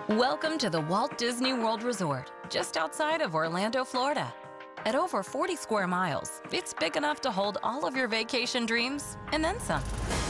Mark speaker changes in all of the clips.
Speaker 1: Welcome to the Walt Disney World Resort, just outside of Orlando, Florida. At over 40 square miles, it's big enough to hold all of your vacation dreams and then some.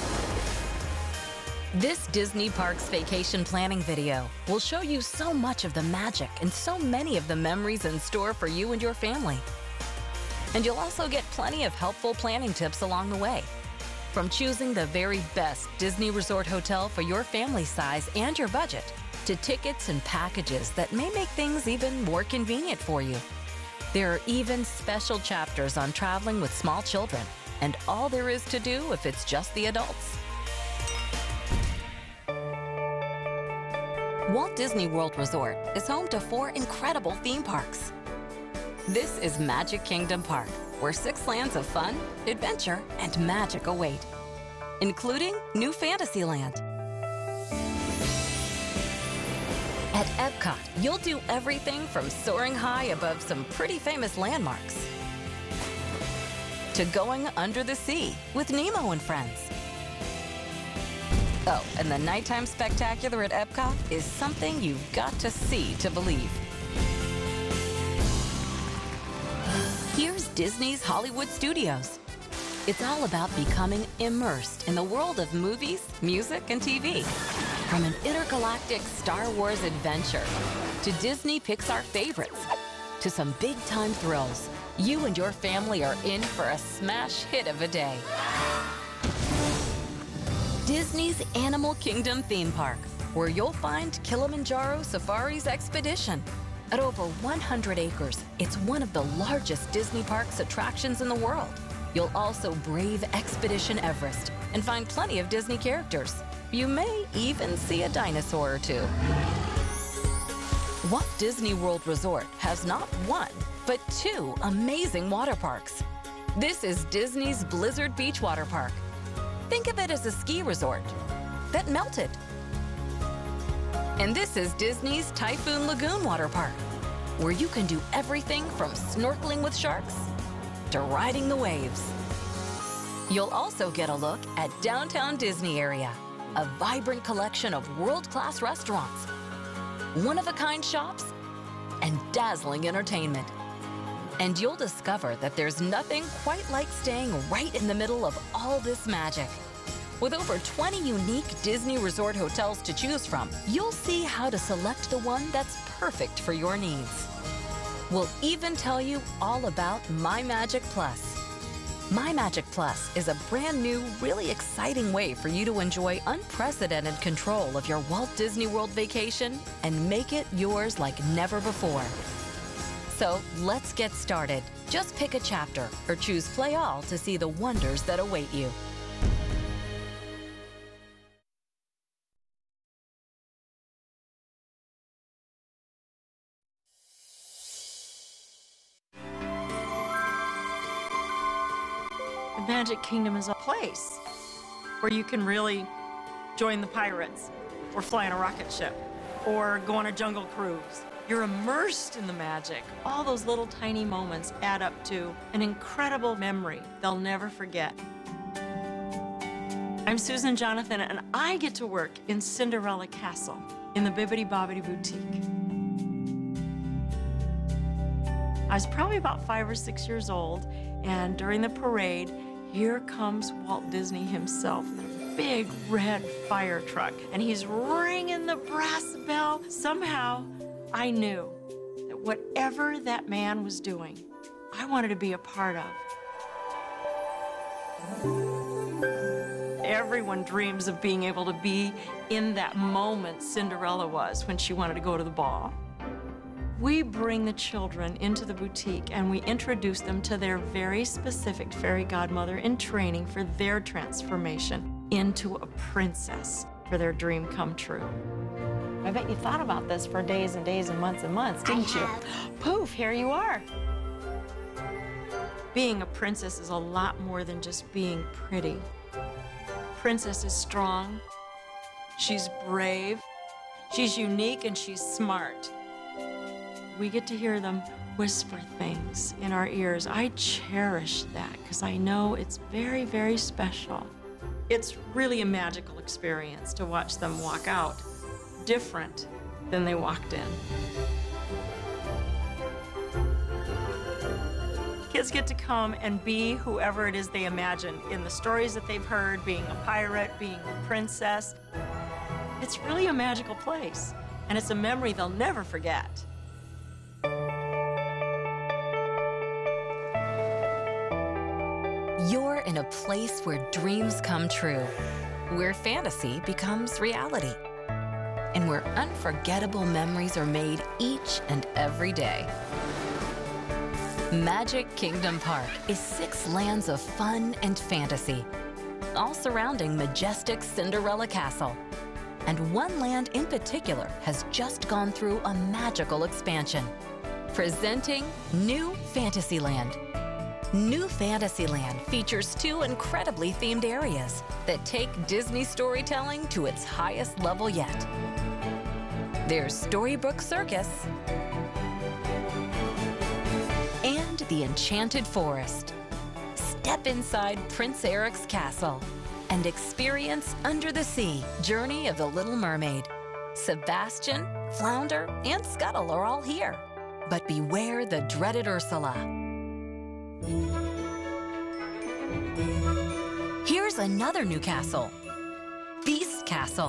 Speaker 1: This Disney Parks vacation planning video will show you so much of the magic and so many of the memories in store for you and your family. And you'll also get plenty of helpful planning tips along the way. From choosing the very best Disney Resort hotel for your family size and your budget, to tickets and packages that may make things even more convenient for you. There are even special chapters on traveling with small children, and all there is to do if it's just the adults. Walt Disney World Resort is home to 4 incredible theme parks. This is Magic Kingdom Park, where 6 lands of fun, adventure, and magic await, including New Fantasyland. At Epcot, you'll do everything from soaring high above some pretty famous landmarks to going under the sea with Nemo and friends. Oh, and the nighttime spectacular at Epcot is something you've got to see to believe. Here's Disney's Hollywood Studios. It's all about becoming immersed in the world of movies, music, and TV. From an intergalactic Star Wars adventure to Disney Pixar favorites to some big-time thrills, you and your family are in for a smash hit of a day. Disney's Animal Kingdom theme park, where you'll find Kilimanjaro Safari's Expedition. At over 100 acres, it's one of the largest Disney Parks attractions in the world. You'll also brave Expedition Everest and find plenty of Disney characters. You may even see a dinosaur or two. Walt Disney World Resort has not 1, but 2 amazing water parks. This is Disney's Blizzard Beach Water Park. Think of it as a ski resort that melted. And this is Disney's Typhoon Lagoon Water Park, where you can do everything from snorkeling with sharks to riding the waves. You'll also get a look at Downtown Disney area, a vibrant collection of world-class restaurants, one-of-a-kind shops, and dazzling entertainment. And you'll discover that there's nothing quite like staying right in the middle of all this magic. With over 20 unique Disney Resort hotels to choose from, you'll see how to select the one that's perfect for your needs. We'll even tell you all about My Magic Plus. My Magic Plus is a brand new, really exciting way for you to enjoy unprecedented control of your Walt Disney World vacation and make it yours like never before. So let's get started. Just pick a chapter or choose Play All to see the wonders that await you.
Speaker 2: The Magic Kingdom is a place where you can really join the pirates, or fly on a rocket ship, or go on a jungle cruise. You're immersed in the magic. All those little tiny moments add up to an incredible memory they'll never forget. I'm Susan Jonathan, and I get to work in Cinderella Castle in the Bibbidi Bobbidi Boutique. I was probably about 5 or 6 years old, and during the parade, here comes Walt Disney himself in a big red fire truck, and he's ringing the brass bell. Somehow, I knew that whatever that man was doing, I wanted to be a part of. Everyone dreams of being able to be in that moment Cinderella was when she wanted to go to the ball. We bring the children into the boutique and we introduce them to their very specific fairy godmother in training for their transformation into a princess for their dream come true. I bet you thought about this for days and days and months, didn't you? Poof, here you are. Being a princess is a lot more than just being pretty. Princess is strong, she's brave, she's unique, and she's smart. We get to hear them whisper things in our ears. I cherish that because I know it's very, very special. It's really a magical experience to watch them walk out different Then they walked in. Kids get to come and be whoever it is they imagine in the stories that they've heard, being a pirate, being a princess. It's really a magical place, and it's a memory they'll never forget.
Speaker 1: You're in a place where dreams come true, where fantasy becomes reality, and where unforgettable memories are made each and every day. Magic Kingdom Park is 6 lands of fun and fantasy, all surrounding majestic Cinderella Castle. And one land in particular has just gone through a magical expansion. Presenting New Fantasyland. New Fantasyland features 2 incredibly themed areas that take Disney storytelling to its highest level yet. There's Storybook Circus and the Enchanted Forest. Step inside Prince Eric's castle and experience Under the Sea, Journey of the Little Mermaid. Sebastian, Flounder, and Scuttle are all here. But beware the dreaded Ursula. Here's another new castle, Beast Castle,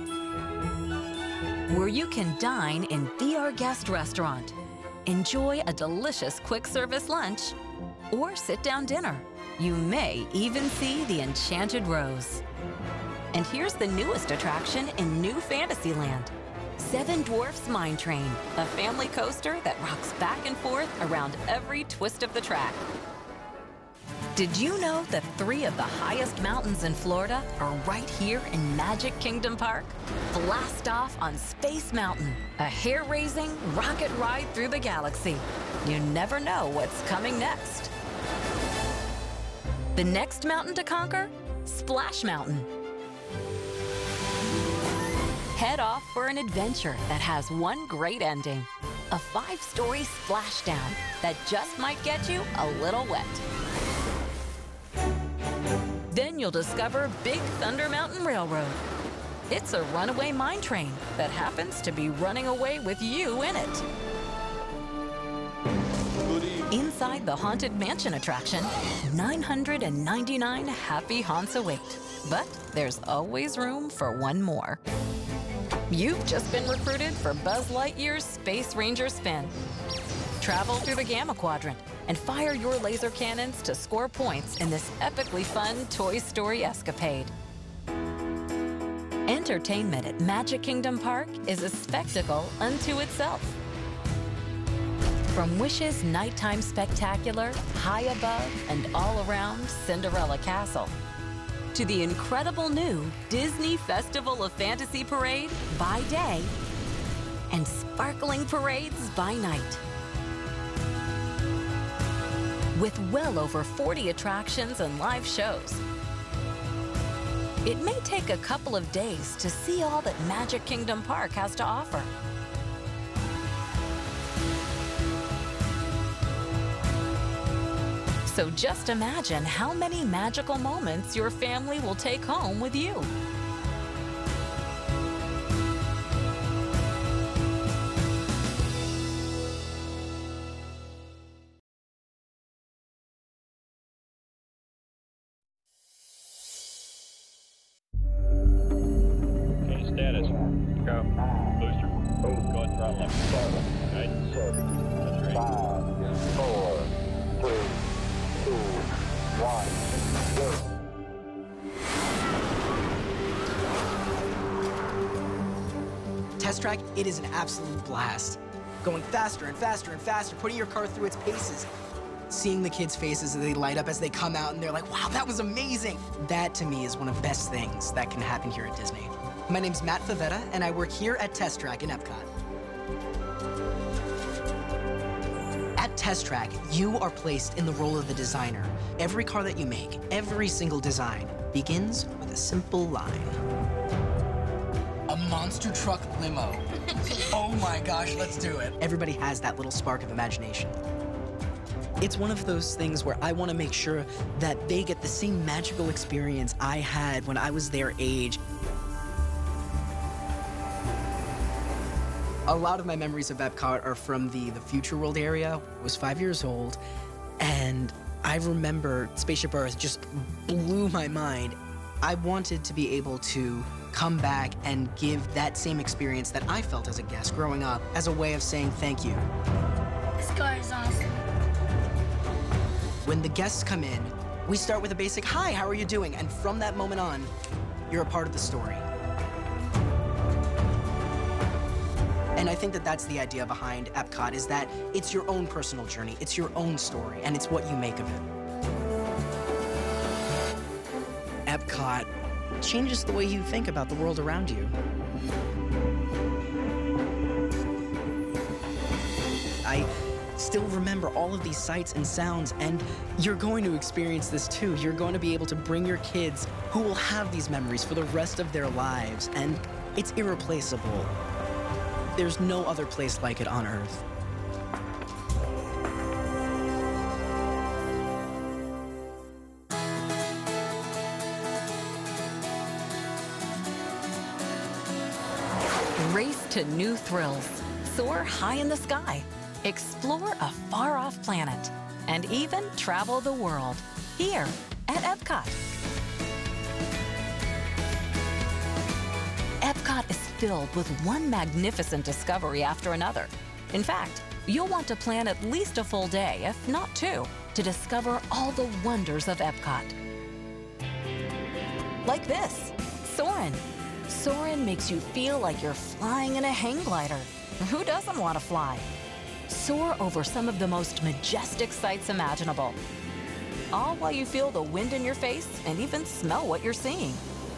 Speaker 1: where you can dine in Be Our Guest restaurant, enjoy a delicious quick service lunch, or sit down dinner. You may even see the Enchanted Rose. And here's the newest attraction in New Fantasyland, 7 Dwarfs Mine Train, a family coaster that rocks back and forth around every twist of the track. Did you know that 3 of the highest mountains in Florida are right here in Magic Kingdom Park? Blast off on Space Mountain, a hair-raising rocket ride through the galaxy. You never know what's coming next. The next mountain to conquer? Splash Mountain. Head off for an adventure that has one great ending. A 5-story splashdown that just might get you a little wet. Then you'll discover Big Thunder Mountain Railroad. It's a runaway mine train that happens to be running away with you in it. Inside the Haunted Mansion attraction, 999 happy haunts await. But there's always room for one more. You've just been recruited for Buzz Lightyear's Space Ranger Spin. Travel through the Gamma Quadrant and fire your laser cannons to score points in this epically fun Toy Story escapade. Entertainment at Magic Kingdom Park is a spectacle unto itself. From Wish's nighttime spectacular, high above and all around Cinderella Castle, to the incredible new Disney Festival of Fantasy Parade by day and sparkling parades by night. With well over 40 attractions and live shows, it may take a couple of days to see all that Magic Kingdom Park has to offer. So just imagine how many magical moments your family will take home with you.
Speaker 3: Okay, status. Go. Booster. Go and throttle up. Right. That's right.
Speaker 4: 5, 4, 3, 2, 1, go.
Speaker 5: Test track, it is an absolute blast. Going faster and faster and faster, putting your car through its paces. Seeing the kids' faces as they light up as they come out and they're like, wow, that was amazing. That to me is one of the best things that can happen here at Disney. My name's Matt Favetta and I work here at Test Track in Epcot. At Test Track, you are placed in the role of the designer. Every car that you make, every single design, begins with a simple line. A monster truck limo. Oh my gosh, let's do it. Everybody has that little spark of imagination. It's one of those things where I want to make sure that they get the same magical experience I had when I was their age. A lot of my memories of Epcot are from the Future World area. I was 5 years old, and I remember Spaceship Earth just blew my mind. I wanted to be able to come back and give that same experience that I felt as a guest growing up as a way of saying thank you.
Speaker 6: This car is awesome.
Speaker 5: When the guests come in, we start with a basic, hi, how are you doing? And from that moment on, you're a part of the story. And I think that that's the idea behind Epcot, is that it's your own personal journey, it's your own story, and it's what you make of it. Epcot changes the way you think about the world around you. I still remember all of these sights and sounds, and you're going to experience this too. You're going to be able to bring your kids who will have these memories for the rest of their lives, and it's irreplaceable. There's no other place like it on Earth.
Speaker 1: Race to new thrills. Soar high in the sky. Explore a far-off planet. And even travel the world here at Epcot. Epcot is filled with one magnificent discovery after another. In fact, you'll want to plan at least a full day, if not two, to discover all the wonders of Epcot. Like this, Soarin'. Soarin' makes you feel like you're flying in a hang glider. Who doesn't want to fly? Soar over some of the most majestic sights imaginable. All while you feel the wind in your face and even smell what you're seeing.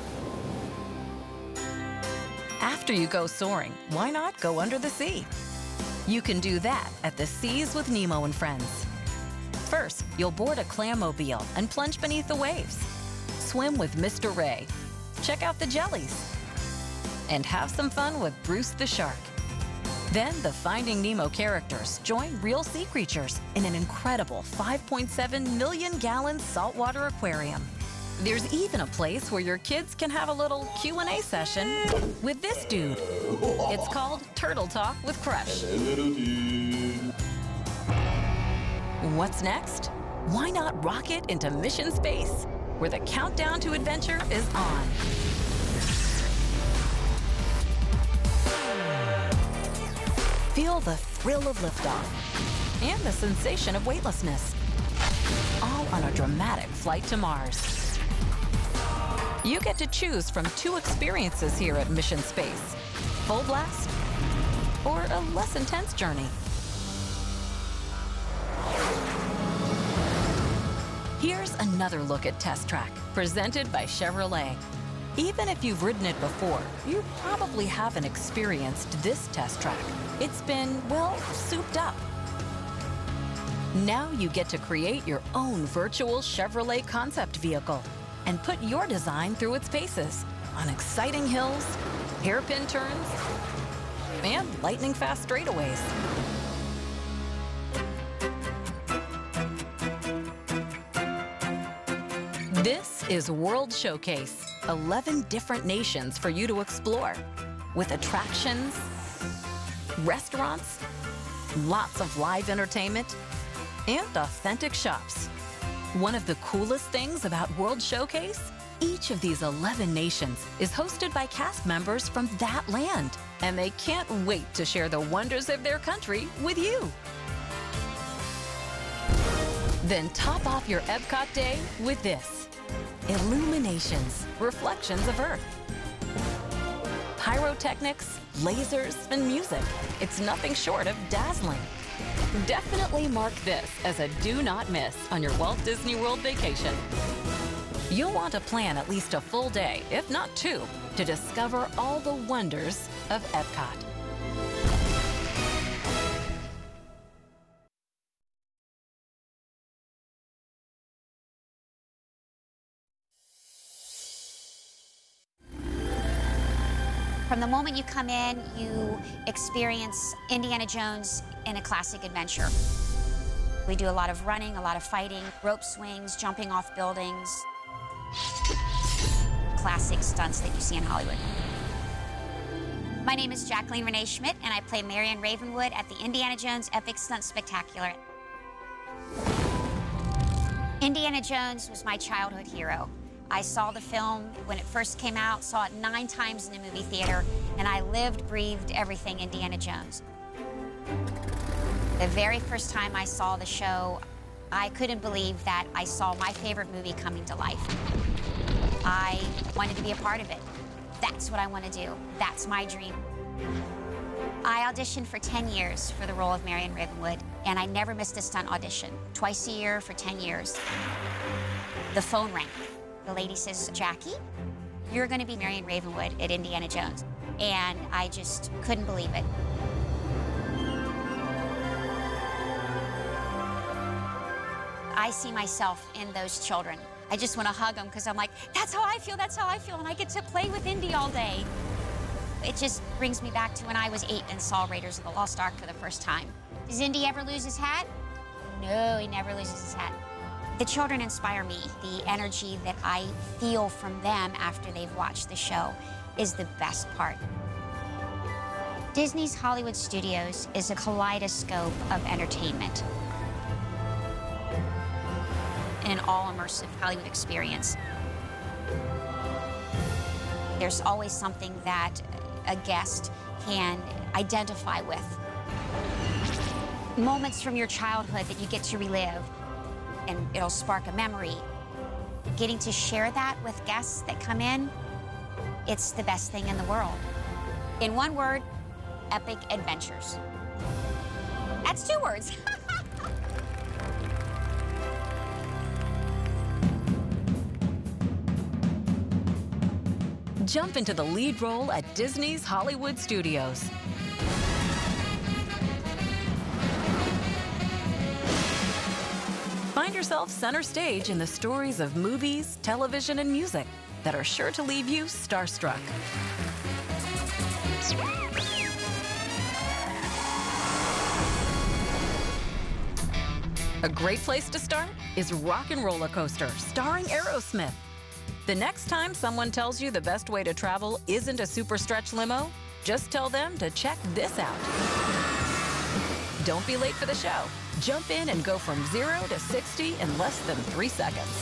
Speaker 1: After you go soaring, why not go under the sea? You can do that at the Seas with Nemo and Friends. First, you'll board a clammobile and plunge beneath the waves. Swim with Mr. Ray. Check out the jellies. And have some fun with Bruce the shark. Then the Finding Nemo characters join real sea creatures in an incredible 5.7 million gallon saltwater aquarium. There's even a place where your kids can have a little Q&A session with this dude. It's called Turtle Talk with Crush. What's next? Why not rocket into mission space, where the countdown to adventure is on? Feel the thrill of liftoff and the sensation of weightlessness, all on a dramatic flight to Mars. You get to choose from 2 experiences here at Mission Space: full blast or a less intense journey. Here's another look at Test Track, presented by Chevrolet. Even if you've ridden it before, you probably haven't experienced this Test Track. It's been, well, souped up. Now you get to create your own virtual Chevrolet concept vehicle and put your design through its paces on exciting hills, hairpin turns, and lightning-fast straightaways. This is World Showcase, 11 different nations for you to explore, with attractions, restaurants, lots of live entertainment, and authentic shops. One of the coolest things about World Showcase? Each of these 11 nations is hosted by cast members from that land, and they can't wait to share the wonders of their country with you. Then top off your Epcot day with this: illuminations, reflections of Earth. Pyrotechnics, lasers, and music. It's nothing short of dazzling. Definitely mark this as a do not miss on your Walt Disney World vacation. You'll want to plan at least a full day, if not 2, to discover all the wonders of Epcot.
Speaker 6: From the moment you come in, you experience Indiana Jones in a classic adventure. We do a lot of running, a lot of fighting, rope swings, jumping off buildings. Classic stunts that you see in Hollywood. My name is Jacqueline Renee Schmidt, and I play Marion Ravenwood at the Indiana Jones Epic Stunt Spectacular. Indiana Jones was my childhood hero. I saw the film when it first came out, saw it 9 times in the movie theater, and I lived, breathed everything Indiana Jones. The very first time I saw the show, I couldn't believe that I saw my favorite movie coming to life. I wanted to be a part of it. That's what I want to do. That's my dream. I auditioned for 10 years for the role of Marion Ravenwood, and I never missed a stunt audition. Twice a year for 10 years. The phone rang. The lady says, "Jackie, you're going to be Marion Ravenwood at Indiana Jones." And I just couldn't believe it. I see myself in those children. I just want to hug them because I'm like, that's how I feel, that's how I feel, and I get to play with Indy all day. It just brings me back to when I was 8 and saw Raiders of the Lost Ark for the first time. Does Indy ever lose his hat? No, he never loses his hat. The children inspire me. The energy that I feel from them after they've watched the show is the best part. Disney's Hollywood Studios is a kaleidoscope of entertainment. An all-immersive Hollywood experience. There's always something that a guest can identify with. Moments from your childhood that you get to relive, and it'll spark a memory. Getting to share that with guests that come in, it's the best thing in the world. In one word, epic adventures. That's 2 words.
Speaker 1: Jump into the lead role at Disney's Hollywood Studios. Find yourself center stage in the stories of movies, television, and music that are sure to leave you starstruck. A great place to start is Rock and Roller Coaster, starring Aerosmith. The next time someone tells you the best way to travel isn't a super stretch limo, just tell them to check this out. Don't be late for the show. Jump in and go from 0 to 60 in less than 3 seconds.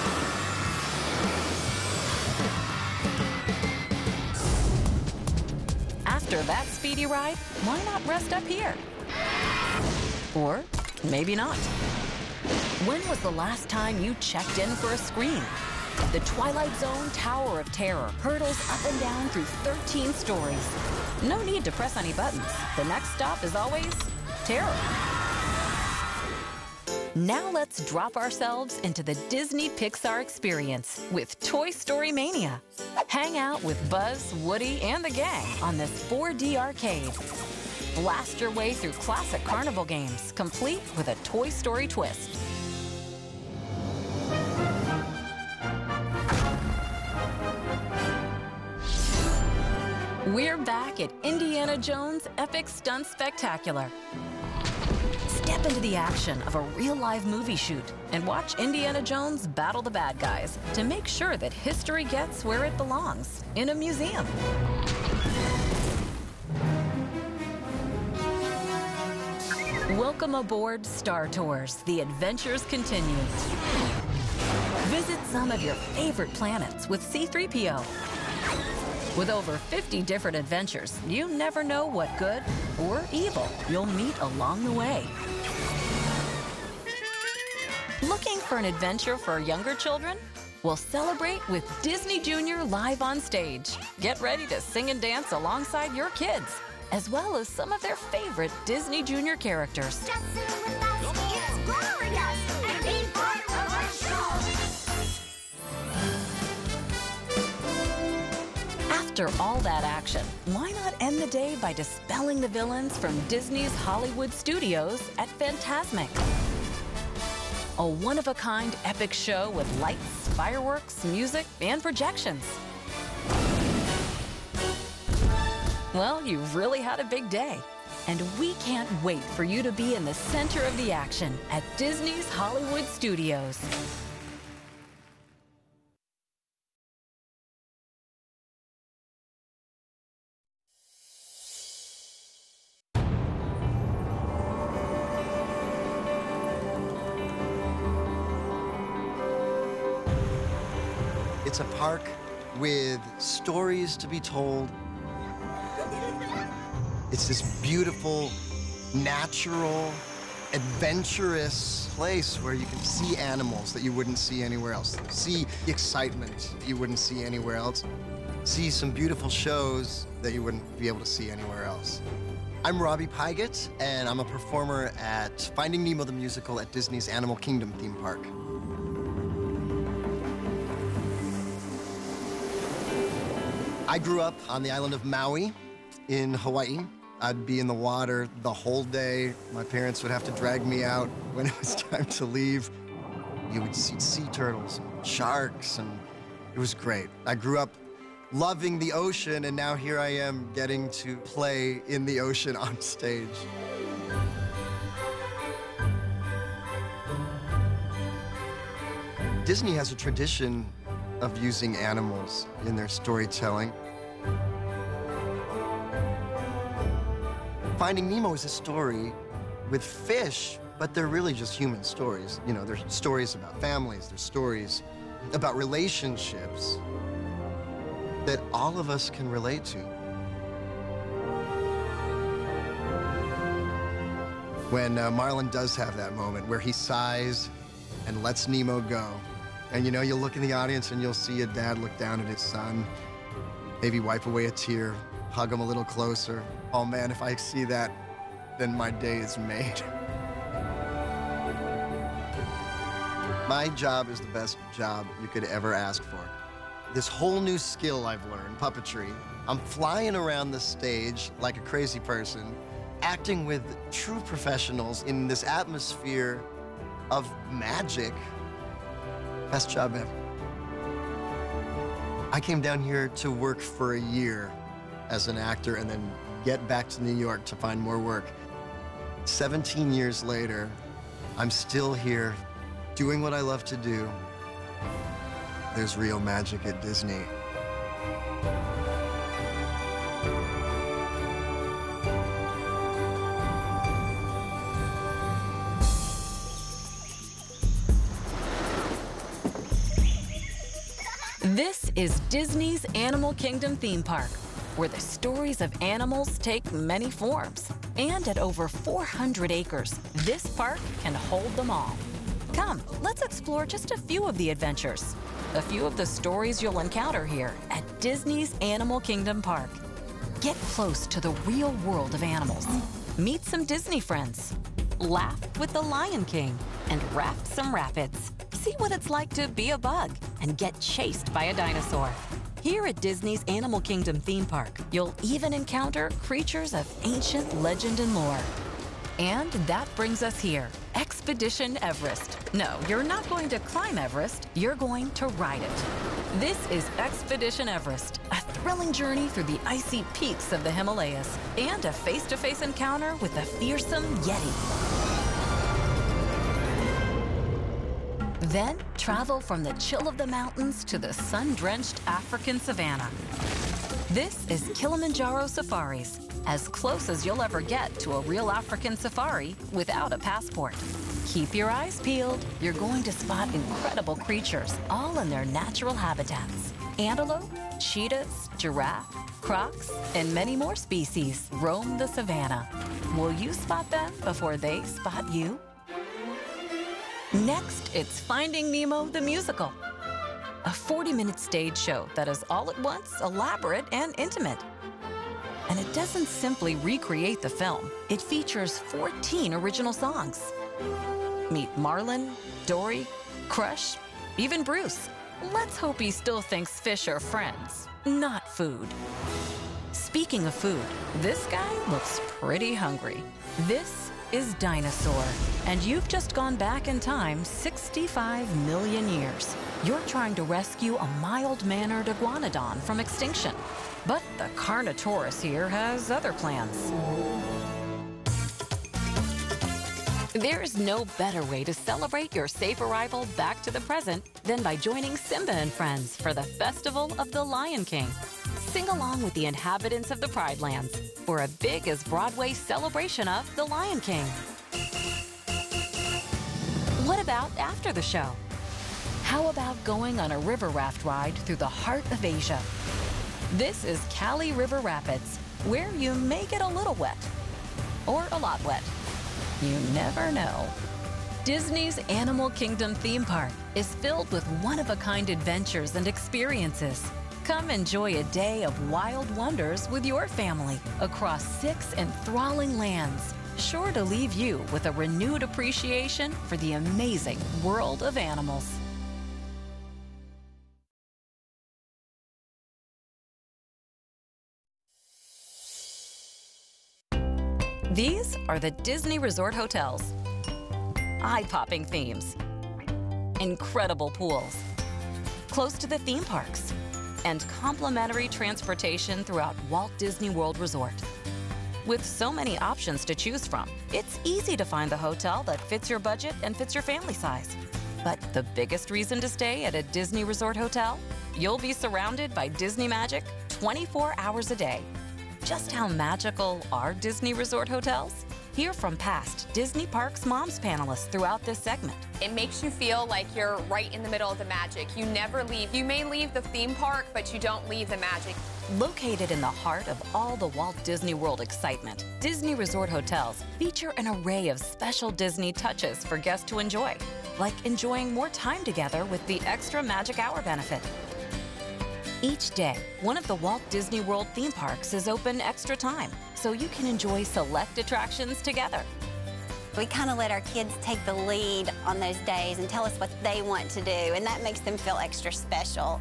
Speaker 1: After that speedy ride, why not rest up here? Or maybe not. When was the last time you checked in for a screen? The Twilight Zone Tower of Terror hurtles up and down through 13 stories. No need to press any buttons. The next stop is always terror. Now let's drop ourselves into the Disney Pixar experience with Toy Story Mania. Hang out with Buzz, Woody, and the gang on this 4D arcade. Blast your way through classic carnival games, complete with a Toy Story twist. We're back at Indiana Jones Epic Stunt Spectacular. Step into the action of a real-life movie shoot and watch Indiana Jones battle the bad guys to make sure that history gets where it belongs, in a museum. Welcome aboard Star Tours. The adventures continue. Visit some of your favorite planets with C-3PO. With over 50 different adventures, you never know what good or evil you'll meet along the way. Looking for an adventure for younger children? We'll celebrate with Disney Junior live on stage. Get ready to sing and dance alongside your kids, as well as some of their favorite Disney Junior characters.
Speaker 7: Just sing with us, it's glorious, and be part of our show.
Speaker 1: After all that action, why not end the day by dispelling the villains from Disney's Hollywood Studios at Fantasmic? A one-of-a-kind epic show with lights, fireworks, music, and projections. Well, you've really had a big day. And we can't wait for you to be in the center of the action at Disney's Hollywood Studios.
Speaker 8: It's a park with stories to be told. It's this beautiful, natural, adventurous place where you can see animals that you wouldn't see anywhere else, see excitement that you wouldn't see anywhere else, see some beautiful shows that you wouldn't be able to see anywhere else. I'm Robbie Pygott, and I'm a performer at Finding Nemo the Musical at Disney's Animal Kingdom theme park. I grew up on the island of Maui in Hawaii. I'd be in the water the whole day. My parents would have to drag me out when it was time to leave. You would see sea turtles, and sharks, and it was great. I grew up loving the ocean, and now here I am getting to play in the ocean on stage. Disney has a tradition of using animals in their storytelling. Finding Nemo is a story with fish, but they're really just human stories. You know, there's stories about families, there's stories about relationships that all of us can relate to. When Marlin does have that moment where he sighs and lets Nemo go, and you know, you'll look in the audience and you'll see a dad look down at his son, maybe wipe away a tear, hug him a little closer. Oh man, if I see that, then my day is made. My job is the best job you could ever ask for. This whole new skill I've learned, puppetry. I'm flying around the stage like a crazy person, acting with true professionals in this atmosphere of magic. Best job ever. I came down here to work for a year as an actor and then get back to New York to find more work. 17 years later, I'm still here doing what I love to do. There's real magic at Disney.
Speaker 1: This is Disney's Animal Kingdom theme park, where the stories of animals take many forms. And at over 400 acres, this park can hold them all. Come, let's explore just a few of the adventures, a few of the stories you'll encounter here at Disney's Animal Kingdom Park. Get close to the real world of animals. Meet some Disney friends. Laugh with the Lion King and raft some rapids. See what it's like to be a bug and get chased by a dinosaur. Here at Disney's Animal Kingdom theme park, you'll even encounter creatures of ancient legend and lore. And that brings us here, Expedition Everest. No, you're not going to climb Everest, you're going to ride it. This is Expedition Everest, a thrilling journey through the icy peaks of the Himalayas and a face-to-face encounter with the fearsome Yeti. Then travel from the chill of the mountains to the sun-drenched African savanna. This is Kilimanjaro Safaris, as close as you'll ever get to a real African safari without a passport. Keep your eyes peeled. You're going to spot incredible creatures, all in their natural habitats. Antelope, cheetahs, giraffe, crocs, and many more species roam the savanna. Will you spot them before they spot you? Next, it's Finding Nemo the Musical, a 40-minute stage show that is all at once elaborate and intimate. And it doesn't simply recreate the film. It features 14 original songs. Meet Marlin, Dory, Crush, even Bruce. Let's hope he still thinks fish are friends, not food. Speaking of food, this guy looks pretty hungry. This is Dinosaur, and you've just gone back in time 65 million years. You're trying to rescue a mild-mannered iguanodon from extinction. But the Carnotaurus here has other plans. There's no better way to celebrate your safe arrival back to the present than by joining Simba and Friends for the Festival of the Lion King. Sing along with the inhabitants of the Pride Lands for a big as Broadway celebration of the Lion King. What about after the show? How about going on a river raft ride through the heart of Asia? This is Cali River Rapids, where you may get a little wet. Or a lot wet. You never know. Disney's Animal Kingdom theme park is filled with one-of-a-kind adventures and experiences. Come enjoy a day of wild wonders with your family across 6 enthralling lands, sure to leave you with a renewed appreciation for the amazing world of animals. These are the Disney Resort Hotels. Eye-popping themes, incredible pools, close to the theme parks, and complimentary transportation throughout Walt Disney World Resort. With so many options to choose from, it's easy to find the hotel that fits your budget and fits your family size. But the biggest reason to stay at a Disney Resort Hotel? You'll be surrounded by Disney magic 24 hours a day. Just how magical are Disney Resort Hotels? Hear from past Disney Parks Moms panelists throughout this segment.
Speaker 9: It makes you feel like you're right in the middle of the magic. You never leave. You may leave the theme park, but you don't leave the magic.
Speaker 1: Located in the heart of all the Walt Disney World excitement, Disney Resort Hotels feature an array of special Disney touches for guests to enjoy, like enjoying more time together with the extra Magic Hour benefit. Each day, one of the Walt Disney World theme parks is open extra time, so you can enjoy select attractions together.
Speaker 10: We kind of let our kids take the lead on those days and tell us what they want to do, and that makes them feel extra special.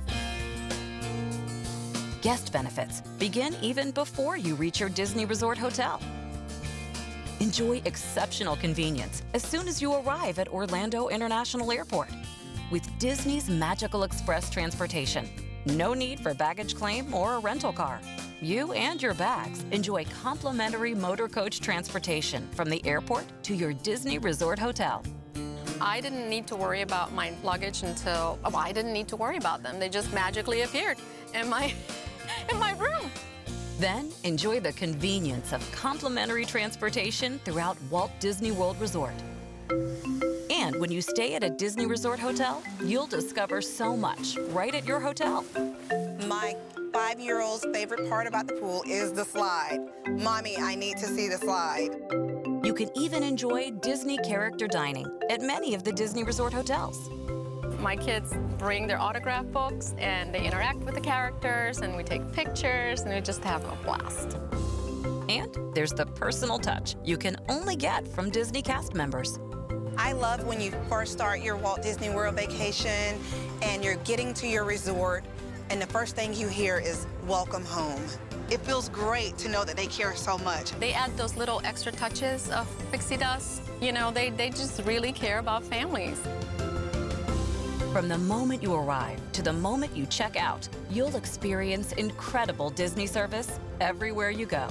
Speaker 1: Guest benefits begin even before you reach your Disney Resort Hotel. Enjoy exceptional convenience as soon as you arrive at Orlando International Airport. With Disney's Magical Express transportation, no need for baggage claim or a rental car. You and your bags enjoy complimentary motor coach transportation from the airport to your Disney Resort Hotel.
Speaker 9: I didn't need to worry about my luggage until, I didn't need to worry about them. They just magically appeared in my room.
Speaker 1: Then enjoy the convenience of complimentary transportation throughout Walt Disney World Resort. And when you stay at a Disney Resort Hotel, you'll discover so much right at your hotel.
Speaker 11: My 5-year-old's favorite part about the pool is the slide. Mommy, I need to see the slide.
Speaker 1: You can even enjoy Disney character dining at many of the Disney Resort Hotels.
Speaker 9: My kids bring their autograph books and they interact with the characters and we take pictures and we just have a blast.
Speaker 1: And there's the personal touch you can only get from Disney cast members.
Speaker 11: I love when you first start your Walt Disney World vacation and you're getting to your resort and the first thing you hear is welcome home. It feels great to know that they care so much.
Speaker 9: They add those little extra touches of pixie dust. You know, they just really care about families.
Speaker 1: From the moment you arrive to the moment you check out, you'll experience incredible Disney service everywhere you go.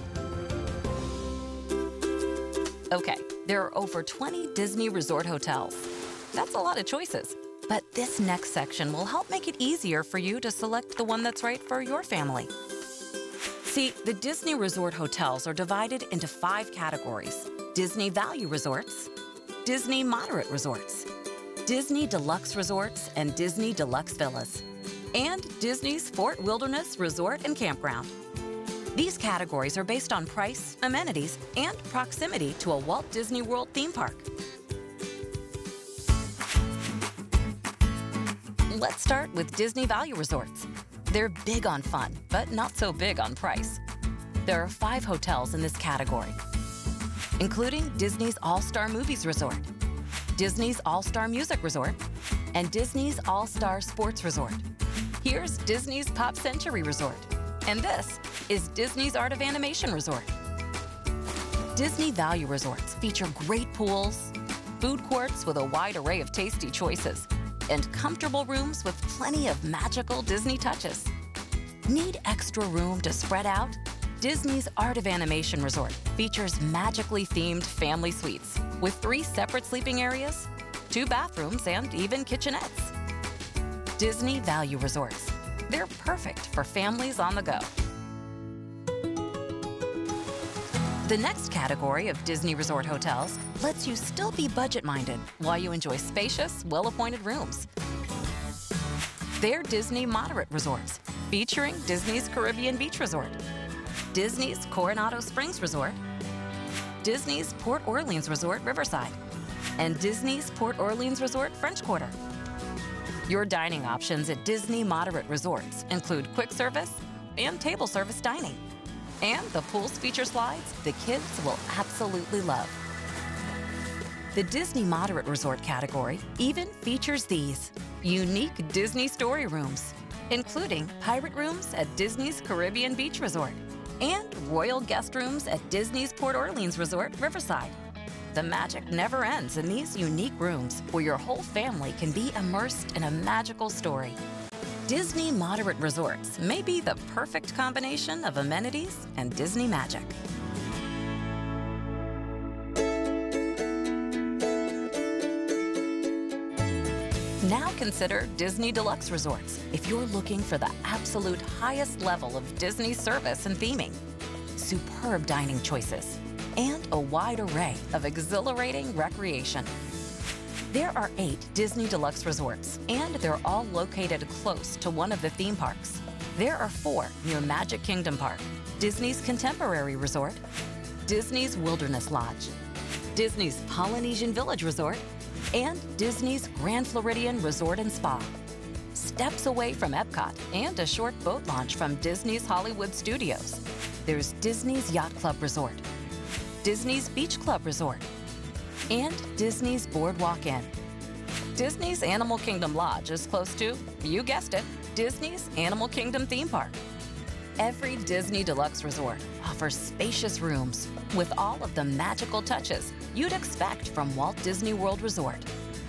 Speaker 1: Okay, there are over 20 Disney Resort Hotels. That's a lot of choices. But this next section will help make it easier for you to select the one that's right for your family. See, the Disney Resort Hotels are divided into 5 categories: Disney Value Resorts, Disney Moderate Resorts, Disney Deluxe Resorts and Disney Deluxe Villas, and Disney's Fort Wilderness Resort and Campground. These categories are based on price, amenities, and proximity to a Walt Disney World theme park. Let's start with Disney Value Resorts. They're big on fun, but not so big on price. There are 5 hotels in this category, including Disney's All-Star Movies Resort, Disney's All-Star Music Resort, and Disney's All-Star Sports Resort. Here's Disney's Pop Century Resort, and this is Disney's Art of Animation Resort. Disney Value Resorts feature great pools, food courts with a wide array of tasty choices, and comfortable rooms with plenty of magical Disney touches. Need extra room to spread out? Disney's Art of Animation Resort features magically themed family suites with 3 separate sleeping areas, 2 bathrooms, and even kitchenettes. Disney Value Resorts. They're perfect for families on the go. The next category of Disney Resort Hotels lets you still be budget-minded while you enjoy spacious, well-appointed rooms. They're Disney Moderate Resorts, featuring Disney's Caribbean Beach Resort, Disney's Coronado Springs Resort, Disney's Port Orleans Resort Riverside, and Disney's Port Orleans Resort French Quarter. Your dining options at Disney Moderate Resorts include quick service and table service dining. And the pool's feature slides the kids will absolutely love. The Disney Moderate Resort category even features these unique Disney story rooms, including pirate rooms at Disney's Caribbean Beach Resort and royal guest rooms at Disney's Port Orleans Resort Riverside. The magic never ends in these unique rooms where your whole family can be immersed in a magical story. Disney Moderate Resorts may be the perfect combination of amenities and Disney magic. Now consider Disney Deluxe Resorts if you're looking for the absolute highest level of Disney service and theming. Superb dining choices and a wide array of exhilarating recreation. There are 8 Disney Deluxe Resorts, and they're all located close to one of the theme parks. There are 4 near Magic Kingdom Park, Disney's Contemporary Resort, Disney's Wilderness Lodge, Disney's Polynesian Village Resort, and Disney's Grand Floridian Resort and Spa. Steps away from Epcot and a short boat launch from Disney's Hollywood Studios, there's Disney's Yacht Club Resort, Disney's Beach Club Resort, and Disney's Boardwalk Inn. Disney's Animal Kingdom Lodge is close to, you guessed it, Disney's Animal Kingdom theme park. Every Disney Deluxe Resort offers spacious rooms with all of the magical touches you'd expect from Walt Disney World Resort.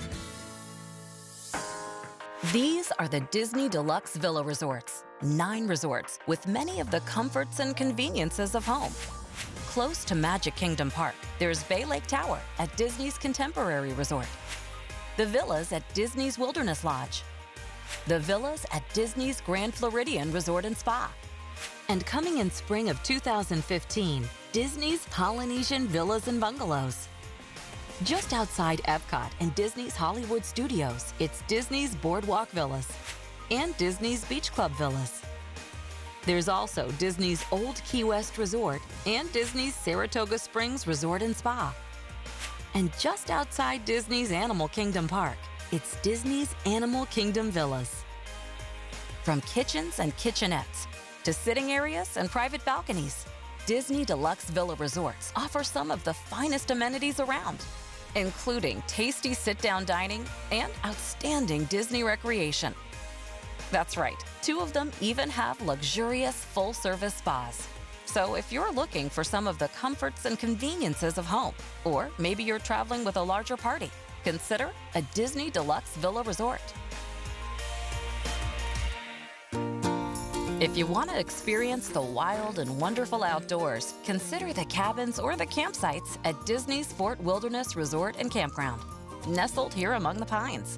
Speaker 1: These are the Disney Deluxe Villa Resorts, 9 resorts with many of the comforts and conveniences of home. Close to Magic Kingdom Park, there's Bay Lake Tower at Disney's Contemporary Resort, the villas at Disney's Wilderness Lodge, the villas at Disney's Grand Floridian Resort and Spa, and coming in spring of 2015, Disney's Polynesian Villas and Bungalows. Just outside Epcot and Disney's Hollywood Studios, it's Disney's Boardwalk Villas and Disney's Beach Club Villas. There's also Disney's Old Key West Resort and Disney's Saratoga Springs Resort and Spa. And just outside Disney's Animal Kingdom Park, it's Disney's Animal Kingdom Villas. From kitchens and kitchenettes to sitting areas and private balconies, Disney Deluxe Villa Resorts offer some of the finest amenities around, including tasty sit-down dining and outstanding Disney recreation. That's right, 2 of them even have luxurious full-service spas. So if you're looking for some of the comforts and conveniences of home, or maybe you're traveling with a larger party, consider a Disney Deluxe Villa Resort. If you want to experience the wild and wonderful outdoors, consider the cabins or the campsites at Disney's Fort Wilderness Resort and Campground, nestled here among the pines.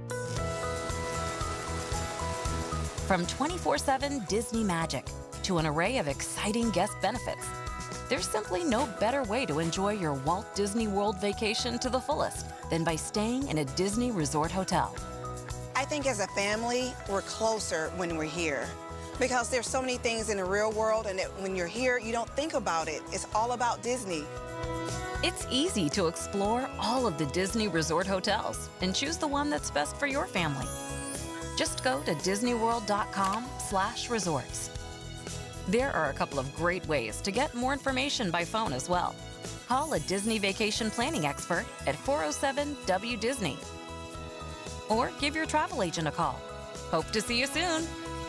Speaker 1: From 24/7 Disney magic to an array of exciting guest benefits, there's simply no better way to enjoy your Walt Disney World vacation to the fullest than by staying in a Disney Resort hotel.
Speaker 11: I think as a family, we're closer when we're here because there's so many things in the real world, and that when you're here, you don't think about it. It's all about Disney.
Speaker 1: It's easy to explore all of the Disney Resort hotels and choose the one that's best for your family. Just go to disneyworld.com/resorts. There are a couple of great ways to get more information by phone as well. Call a Disney vacation planning expert at 407-WDisney. Or give your travel agent a call. Hope to see you soon.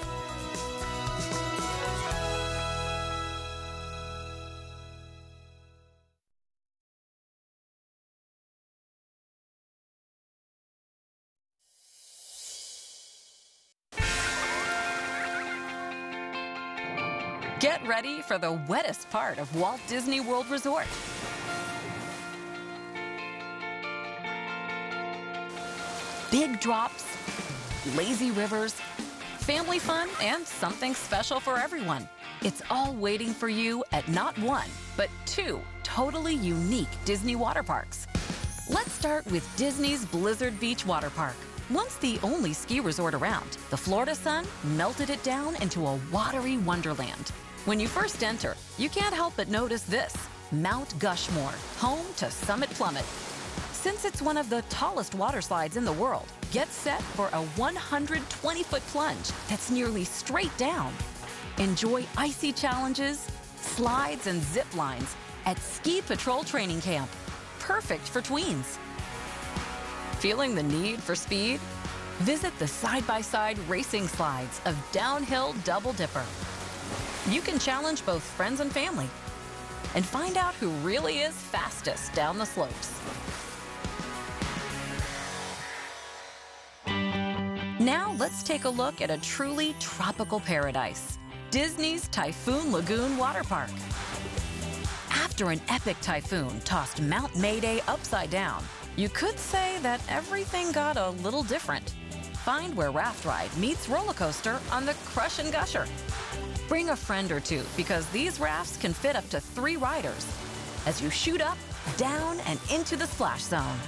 Speaker 1: Get ready for the wettest part of Walt Disney World Resort. Big drops, lazy rivers, family fun, and something special for everyone. It's all waiting for you at not 1, but 2 totally unique Disney water parks. Let's start with Disney's Blizzard Beach Water Park, Once the only ski resort around, the Florida sun melted it down into a watery wonderland. When you first enter, you can't help but notice this: Mount Gushmore, home to Summit Plummet. Since it's one of the tallest water slides in the world, get set for a 120-foot plunge that's nearly straight down. Enjoy icy challenges, slides, and zip lines at Ski Patrol Training Camp. Perfect for tweens. Feeling the need for speed? Visit the side-by-side racing slides of Downhill Double Dipper. You can challenge both friends and family and find out who really is fastest down the slopes. Now let's take a look at a truly tropical paradise, Disney's Typhoon Lagoon Water Park. After an epic typhoon tossed Mount Mayday upside down, you could say that everything got a little different. Find where raft ride meets roller coaster on the Crush and Gusher. Bring a friend or two because these rafts can fit up to 3 riders as you shoot up, down, and into the splash zone.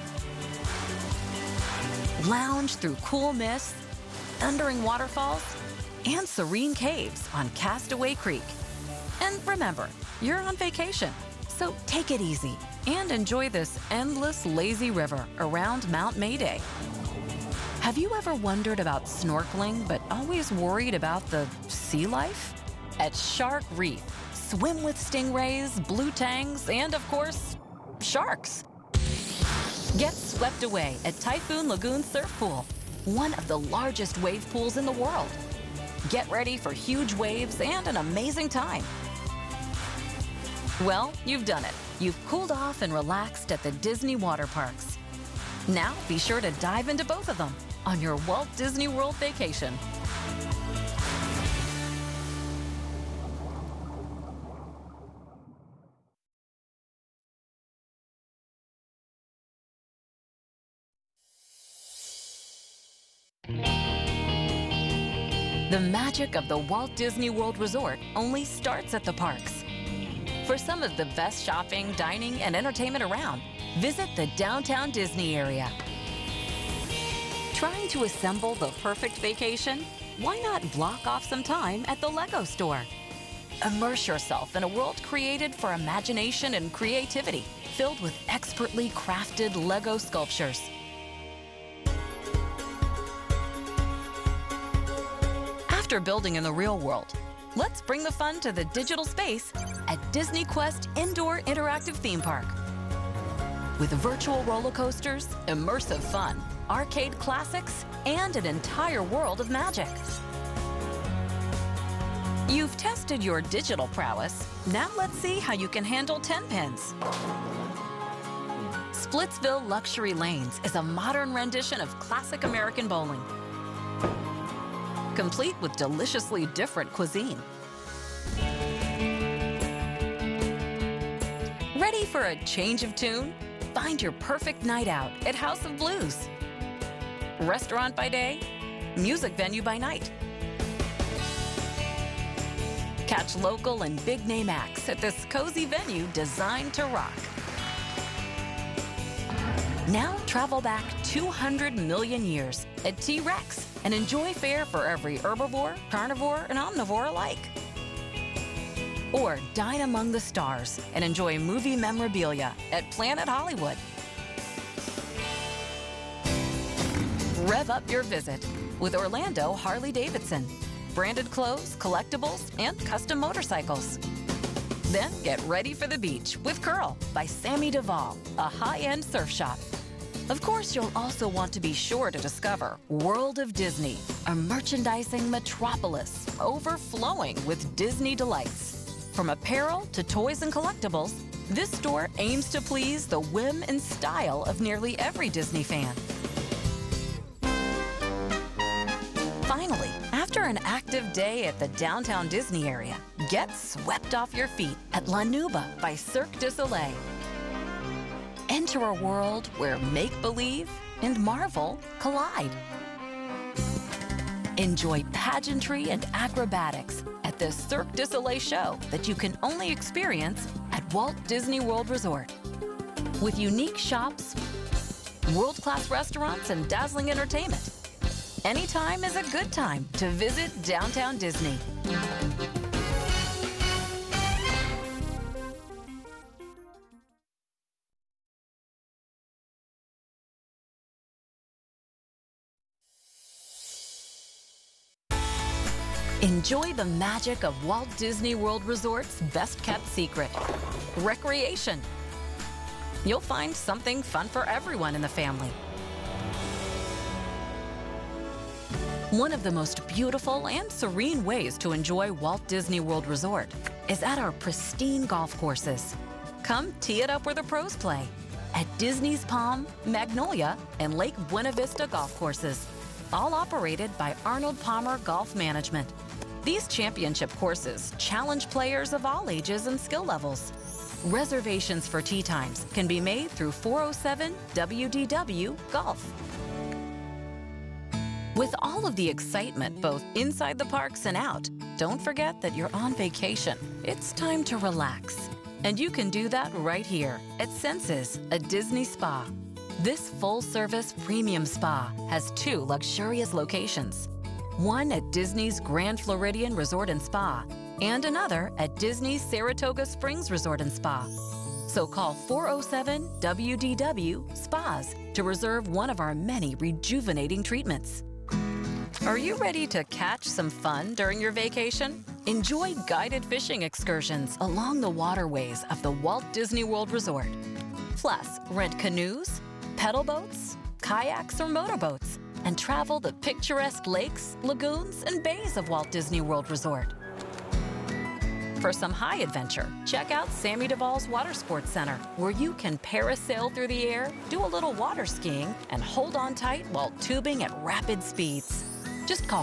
Speaker 1: Lounge through cool mists, thundering waterfalls, and serene caves on Castaway Creek. And remember, you're on vacation, so take it easy and enjoy this endless lazy river around Mount Mayday. Have you ever wondered about snorkeling but always worried about the sea life? At Shark Reef, swim with stingrays, blue tangs, and of course, sharks. Get swept away at Typhoon Lagoon Surf Pool, one of the largest wave pools in the world. Get ready for huge waves and an amazing time. Well, you've done it. You've cooled off and relaxed at the Disney water parks. Now be sure to dive into both of them on your Walt Disney World vacation. The magic of the Walt Disney World Resort only starts at the parks. For some of the best shopping, dining, and entertainment around, visit the downtown Disney area. Trying to assemble the perfect vacation? Why not block off some time at the Lego store? Immerse yourself in a world created for imagination and creativity, filled with expertly crafted Lego sculptures. After building in the real world, let's bring the fun to the digital space at Disney Quest Indoor Interactive Theme Park. With virtual roller coasters, immersive fun, arcade classics, and an entire world of magic. You've tested your digital prowess. Now let's see how you can handle 10 pins. Splitsville Luxury Lanes is a modern rendition of classic American bowling, complete with deliciously different cuisine. Ready for a change of tune? Find your perfect night out at House of Blues. Restaurant by day, music venue by night. Catch local and big-name acts at this cozy venue designed to rock. Now travel back 200 million years at T-Rex and enjoy fare for every herbivore, carnivore, and omnivore alike. Or dine among the stars and enjoy movie memorabilia at Planet Hollywood. Rev up your visit with Orlando Harley-Davidson. Branded clothes, collectibles, and custom motorcycles. Then get ready for the beach with Curl by Sammy Duvall, a high-end surf shop. Of course, you'll also want to be sure to discover World of Disney, a merchandising metropolis overflowing with Disney delights. From apparel to toys and collectibles, this store aims to please the whim and style of nearly every Disney fan. Finally, after an active day at the downtown Disney area, get swept off your feet at La Nuba by Cirque du Soleil. Enter a world where make-believe and marvel collide. Enjoy pageantry and acrobatics at the Cirque du Soleil show that you can only experience at Walt Disney World Resort. With unique shops, world-class restaurants, and dazzling entertainment. Anytime is a good time to visit Downtown Disney. Enjoy the magic of Walt Disney World Resort's best-kept secret, recreation. You'll find something fun for everyone in the family. One of the most beautiful and serene ways to enjoy Walt Disney World Resort is at our pristine golf courses. Come tee it up where the pros play at Disney's Palm, Magnolia, and Lake Buena Vista golf courses, all operated by Arnold Palmer Golf Management. These championship courses challenge players of all ages and skill levels. Reservations for tee times can be made through 407-WDW Golf. With all of the excitement both inside the parks and out, don't forget that you're on vacation. It's time to relax. And you can do that right here at Senses, a Disney spa. This full-service premium spa has 2 luxurious locations. One at Disney's Grand Floridian Resort and Spa, and another at Disney's Saratoga Springs Resort and Spa. So call 407-WDW SPAs to reserve one of our many rejuvenating treatments. Are you ready to catch some fun during your vacation? Enjoy guided fishing excursions along the waterways of the Walt Disney World Resort. Plus, rent canoes, pedal boats, kayaks, or motorboats, and travel the picturesque lakes, lagoons, and bays of Walt Disney World Resort. For some high adventure, check out Sammy Duvall's Water Sports Center, where you can parasail through the air, do a little water skiing, and hold on tight while tubing at rapid speeds. Just call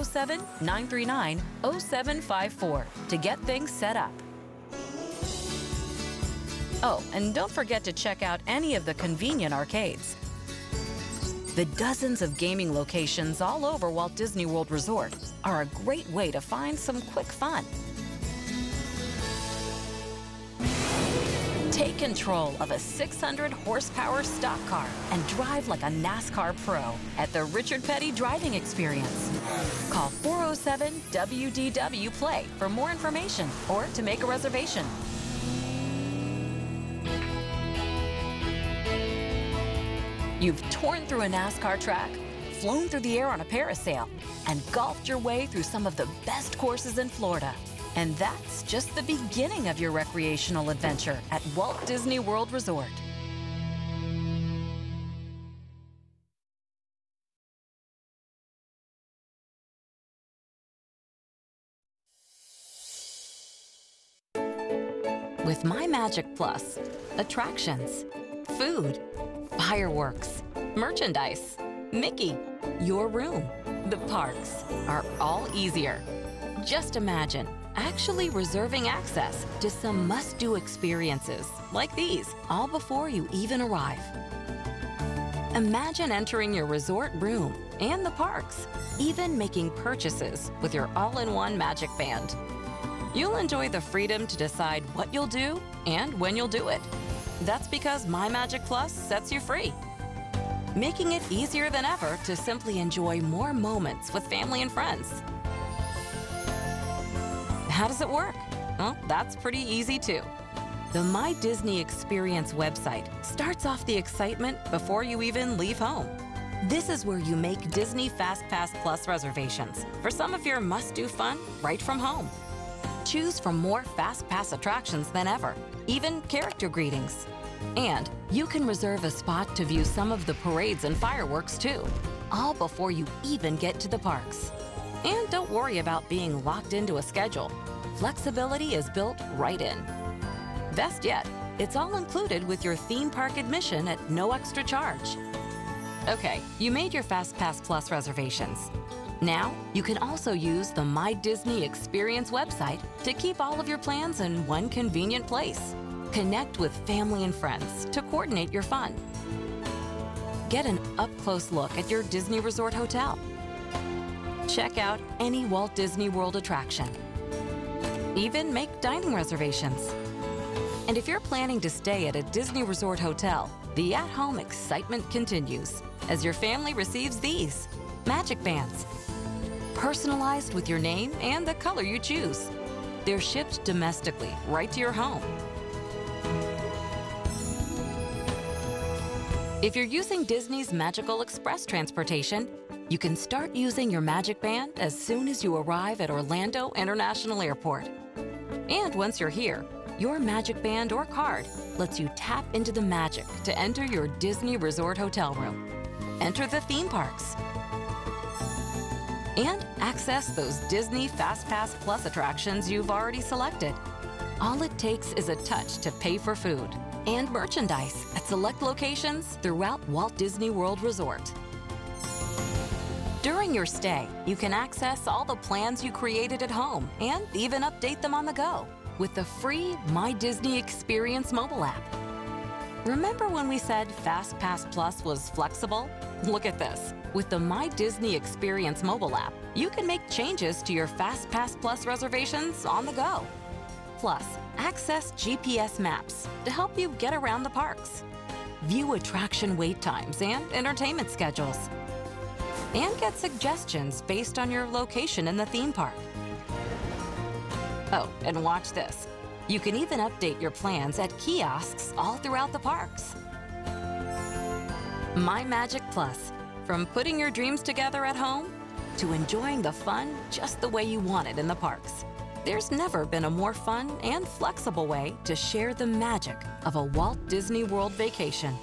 Speaker 1: 407-939-0754 to get things set up. Oh, and don't forget to check out any of the convenient arcades. The dozens of gaming locations all over Walt Disney World Resort are a great way to find some quick fun. Take control of a 600-horsepower stock car and drive like a NASCAR pro at the Richard Petty Driving Experience. Call 407-WDW-PLAY for more information or to make a reservation. You've torn through a NASCAR track, flown through the air on a parasail, and golfed your way through some of the best courses in Florida. And that's just the beginning of your recreational adventure at Walt Disney World Resort. With My Magic Plus, attractions, food, fireworks, merchandise, Mickey, your room, the parks are all easier. Just imagine actually reserving access to some must-do experiences like these, all before you even arrive. Imagine entering your resort room and the parks, even making purchases with your all-in-one Magic Band. You'll enjoy the freedom to decide what you'll do and when you'll do it. That's because My Magic Plus sets you free, making it easier than ever to simply enjoy more moments with family and friends. How does it work? Well, that's pretty easy too. The My Disney Experience website starts off the excitement before you even leave home. This is where you make Disney FastPass Plus reservations for some of your must-do fun right from home. Choose from more FastPass attractions than ever, even character greetings. And you can reserve a spot to view some of the parades and fireworks too, all before you even get to the parks. And don't worry about being locked into a schedule. Flexibility is built right in. Best yet, it's all included with your theme park admission at no extra charge. Okay, you made your FastPass Plus reservations. Now, you can also use the My Disney Experience website to keep all of your plans in one convenient place. Connect with family and friends to coordinate your fun. Get an up-close look at your Disney Resort hotel. Check out any Walt Disney World attraction. Even make dining reservations. And if you're planning to stay at a Disney Resort hotel, the at-home excitement continues as your family receives these Magic Bands. Personalized with your name and the color you choose. They're shipped domestically right to your home. If you're using Disney's Magical Express transportation, you can start using your Magic Band as soon as you arrive at Orlando International Airport. And once you're here, your Magic Band or card lets you tap into the magic to enter your Disney Resort hotel room, enter the theme parks, and access those Disney FastPass Plus attractions you've already selected. All it takes is a touch to pay for food and merchandise at select locations throughout Walt Disney World Resort. During your stay, you can access all the plans you created at home and even update them on the go with the free My Disney Experience mobile app. Remember when we said FastPass Plus was flexible? Look at this. With the My Disney Experience mobile app, you can make changes to your FastPass Plus reservations on the go. Plus, access GPS maps to help you get around the parks. View attraction wait times and entertainment schedules. And get suggestions based on your location in the theme park. Oh, and watch this. You can even update your plans at kiosks all throughout the parks. My Magic Plus. From putting your dreams together at home to enjoying the fun just the way you want it in the parks. There's never been a more fun and flexible way to share the magic of a Walt Disney World vacation.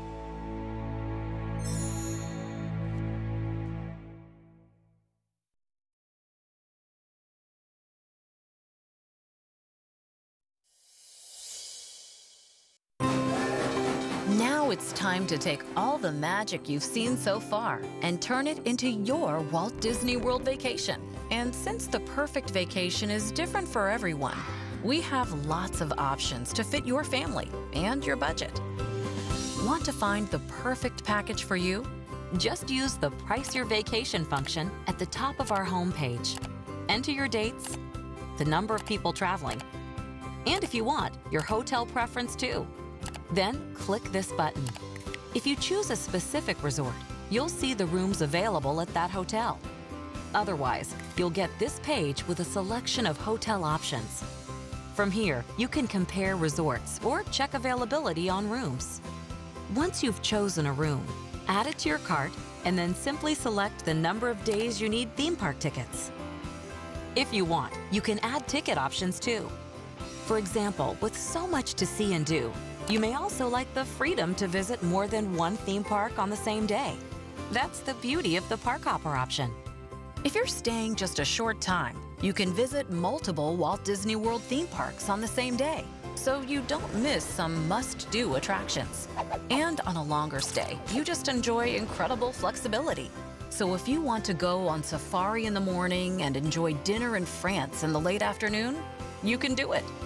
Speaker 1: Now it's time to take all the magic you've seen so far and turn it into your Walt Disney World vacation. And since the perfect vacation is different for everyone, we have lots of options to fit your family and your budget. Want to find the perfect package for you? Just use the Price Your Vacation function at the top of our homepage. Enter your dates, the number of people traveling, and if you want, your hotel preference too. Then click this button. If you choose a specific resort, you'll see the rooms available at that hotel. Otherwise, you'll get this page with a selection of hotel options. From here, you can compare resorts or check availability on rooms. Once you've chosen a room, add it to your cart and then simply select the number of days you need theme park tickets. If you want, you can add ticket options too. For example, with so much to see and do, you may also like the freedom to visit more than one theme park on the same day. That's the beauty of the Park Hopper option. If you're staying just a short time, you can visit multiple Walt Disney World theme parks on the same day, so you don't miss some must-do attractions. And on a longer stay, you just enjoy incredible flexibility. So if you want to go on safari in the morning and enjoy dinner in France in the late afternoon, you can do it.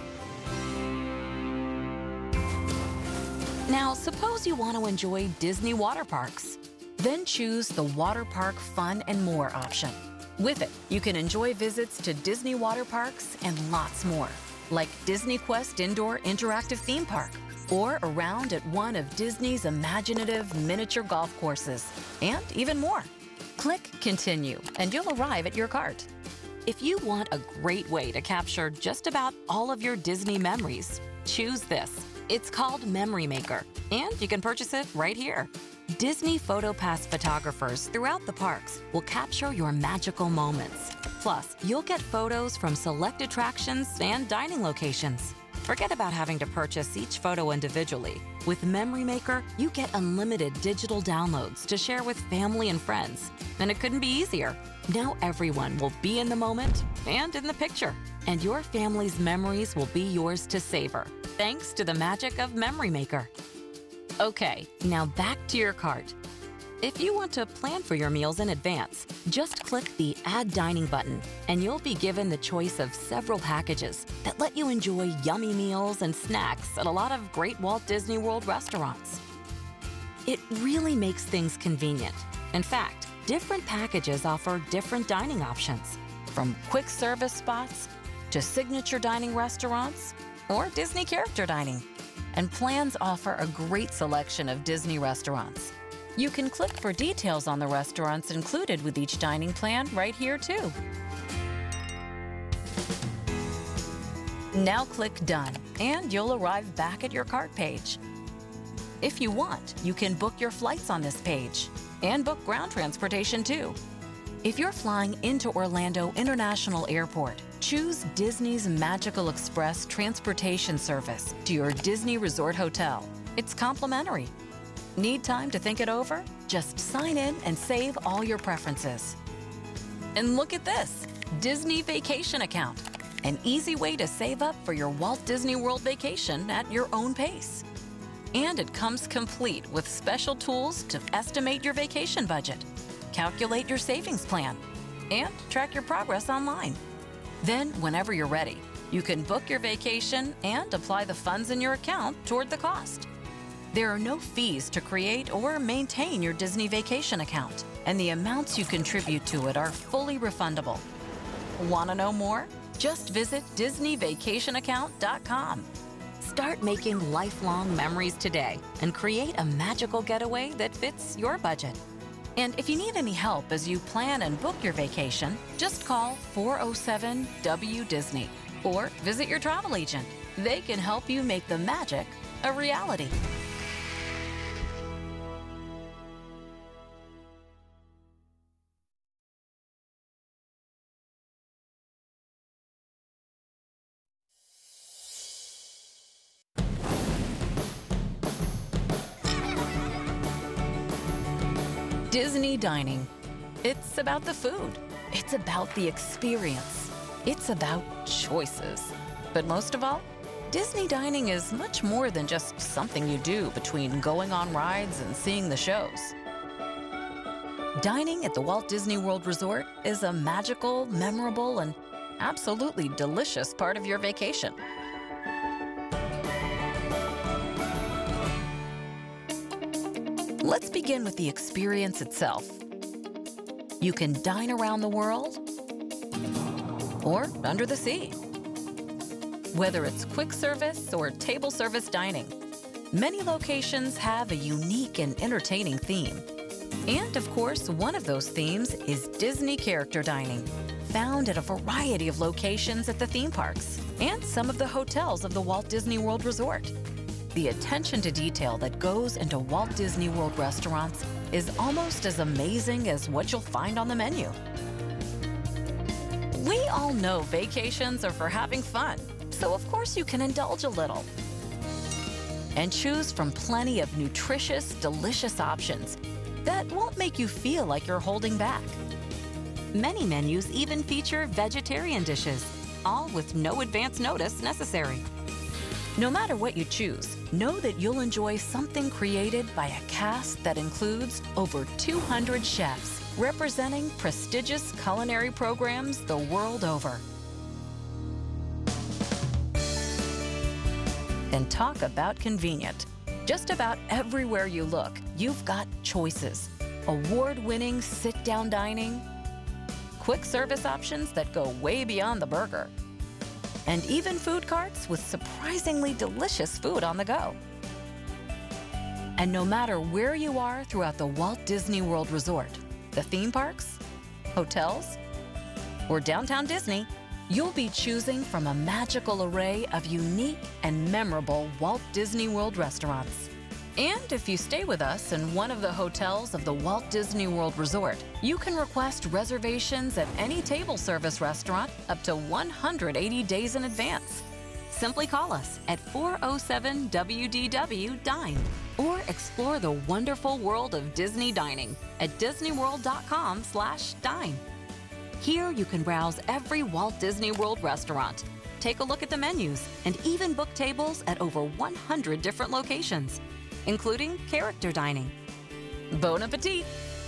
Speaker 1: Now, suppose you want to enjoy Disney water parks. Then choose the Water Park Fun and More option. With it, you can enjoy visits to Disney water parks and lots more, like Disney Quest Indoor Interactive Theme Park, or around at one of Disney's imaginative miniature golf courses, and even more. Click Continue, and you'll arrive at your cart. If you want a great way to capture just about all of your Disney memories, choose this. It's called Memory Maker, and you can purchase it right here. Disney PhotoPass photographers throughout the parks will capture your magical moments. Plus, you'll get photos from select attractions and dining locations. Forget about having to purchase each photo individually. With Memory Maker, you get unlimited digital downloads to share with family and friends. And it couldn't be easier. Now everyone will be in the moment and in the picture. And your family's memories will be yours to savor, thanks to the magic of Memory Maker. Okay, now back to your cart. If you want to plan for your meals in advance, just click the Add Dining button, and you'll be given the choice of several packages that let you enjoy yummy meals and snacks at a lot of great Walt Disney World restaurants. It really makes things convenient. In fact, different packages offer different dining options, from quick service spots to signature dining restaurants or Disney character dining. and plans offer a great selection of Disney restaurants. You can click for details on the restaurants included with each dining plan right here, too. Now click Done, and you'll arrive back at your cart page. If you want, you can book your flights on this page and book ground transportation, too. If you're flying into Orlando International Airport, choose Disney's Magical Express transportation service to your Disney Resort Hotel. It's complimentary. Need time to think it over? Just sign in and save all your preferences. And look at this, Disney Vacation Account, an easy way to save up for your Walt Disney World vacation at your own pace. And it comes complete with special tools to estimate your vacation budget, calculate your savings plan, and track your progress online. Then, whenever you're ready, you can book your vacation and apply the funds in your account toward the cost. There are no fees to create or maintain your Disney Vacation Account, and the amounts you contribute to it are fully refundable. Want to know more? Just visit DisneyVacationAccount.com. Start making lifelong memories today and create a magical getaway that fits your budget. And if you need any help as you plan and book your vacation, just call 407-WDisney or visit your travel agent. They can help you make the magic a reality. Disney dining. It's about the food. It's about the experience. It's about choices. But most of all, Disney dining is much more than just something you do between going on rides and seeing the shows. Dining at the Walt Disney World Resort is a magical, memorable, and absolutely delicious part of your vacation. Let's begin with the experience itself. You can dine around the world or under the sea. Whether it's quick service or table service dining, many locations have a unique and entertaining theme. And of course, one of those themes is Disney character dining, found at a variety of locations at the theme parks and some of the hotels of the Walt Disney World Resort. The attention to detail that goes into Walt Disney World restaurants is almost as amazing as what you'll find on the menu. We all know vacations are for having fun, so of course you can indulge a little. And choose from plenty of nutritious, delicious options that won't make you feel like you're holding back. Many menus even feature vegetarian dishes, all with no advance notice necessary. No matter what you choose, know that you'll enjoy something created by a cast that includes over 200 chefs representing prestigious culinary programs the world over. And talk about convenient. Just about everywhere you look, you've got choices. Award-winning sit-down dining, quick service options that go way beyond the burger, and even food carts with surprisingly delicious food on the go. And no matter where you are throughout the Walt Disney World Resort, the theme parks, hotels, or downtown Disney, you'll be choosing from a magical array of unique and memorable Walt Disney World restaurants. And if you stay with us in one of the hotels of the Walt Disney World Resort, you can request reservations at any table service restaurant up to 180 days in advance. Simply call us at 407-WDW-DINE or explore the wonderful world of Disney dining at disneyworld.com/dine. Here you can browse every Walt Disney World restaurant, take a look at the menus, and even book tables at over 100 different locations, including character dining. Bon appetit!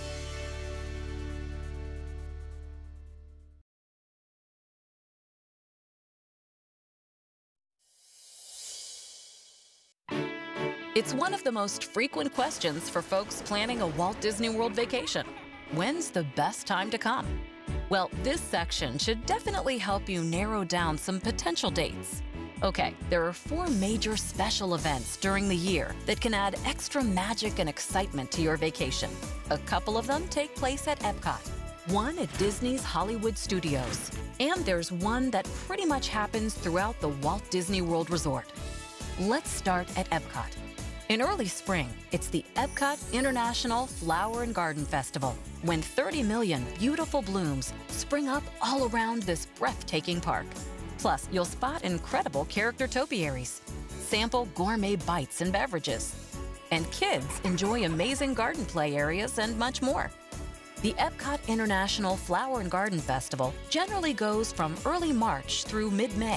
Speaker 1: It's one of the most frequent questions for folks planning a Walt Disney World vacation. When's the best time to come? Well, this section should definitely help you narrow down some potential dates. Okay, there are 4 major special events during the year that can add extra magic and excitement to your vacation. A couple of them take place at Epcot, one at Disney's Hollywood Studios, and there's one that pretty much happens throughout the Walt Disney World Resort. Let's start at Epcot. In early spring, it's the Epcot International Flower and Garden Festival, when 30 million beautiful blooms spring up all around this breathtaking park. Plus, you'll spot incredible character topiaries, sample gourmet bites and beverages, and kids enjoy amazing garden play areas and much more. The Epcot International Flower and Garden Festival generally goes from early March through mid-May.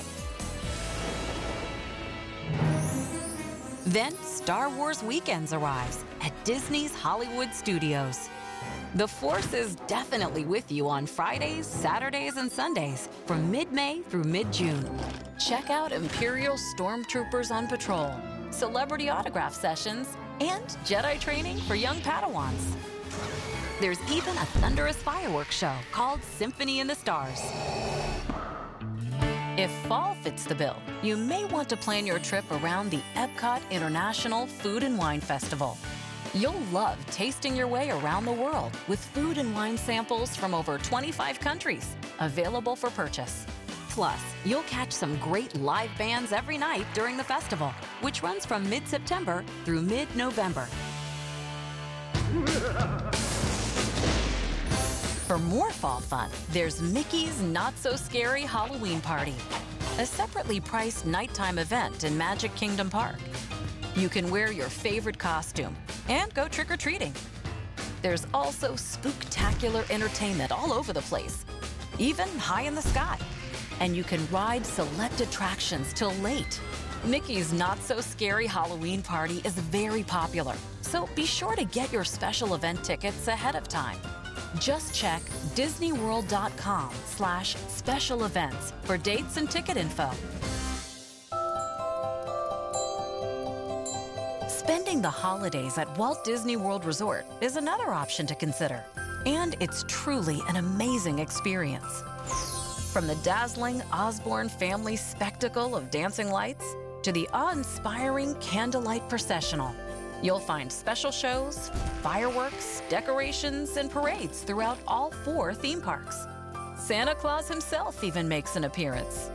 Speaker 1: Then Star Wars Weekends arrives at Disney's Hollywood Studios. The Force is definitely with you on Fridays, Saturdays, and Sundays from mid-May through mid-June. Check out Imperial Stormtroopers on patrol, celebrity autograph sessions, and Jedi training for young Padawans. There's even a thunderous fireworks show called Symphony in the Stars. If fall fits the bill, you may want to plan your trip around the Epcot International Food and Wine Festival. You'll love tasting your way around the world with food and wine samples from over 25 countries, available for purchase. Plus, you'll catch some great live bands every night during the festival, which runs from mid-September through mid-November. For more fall fun, there's Mickey's Not So Scary Halloween Party, a separately priced nighttime event in Magic Kingdom Park. You can wear your favorite costume and go trick-or-treating. There's also spooktacular entertainment all over the place, even high in the sky. And you can ride select attractions till late. Mickey's Not So Scary Halloween Party is very popular, so be sure to get your special event tickets ahead of time. Just check disneyworld.com/special events for dates and ticket info. Spending the holidays at Walt Disney World Resort is another option to consider, and it's truly an amazing experience. From the dazzling Osborne family spectacle of dancing lights to the awe-inspiring candlelight processional, you'll find special shows, fireworks, decorations, and parades throughout all 4 theme parks. Santa Claus himself even makes an appearance.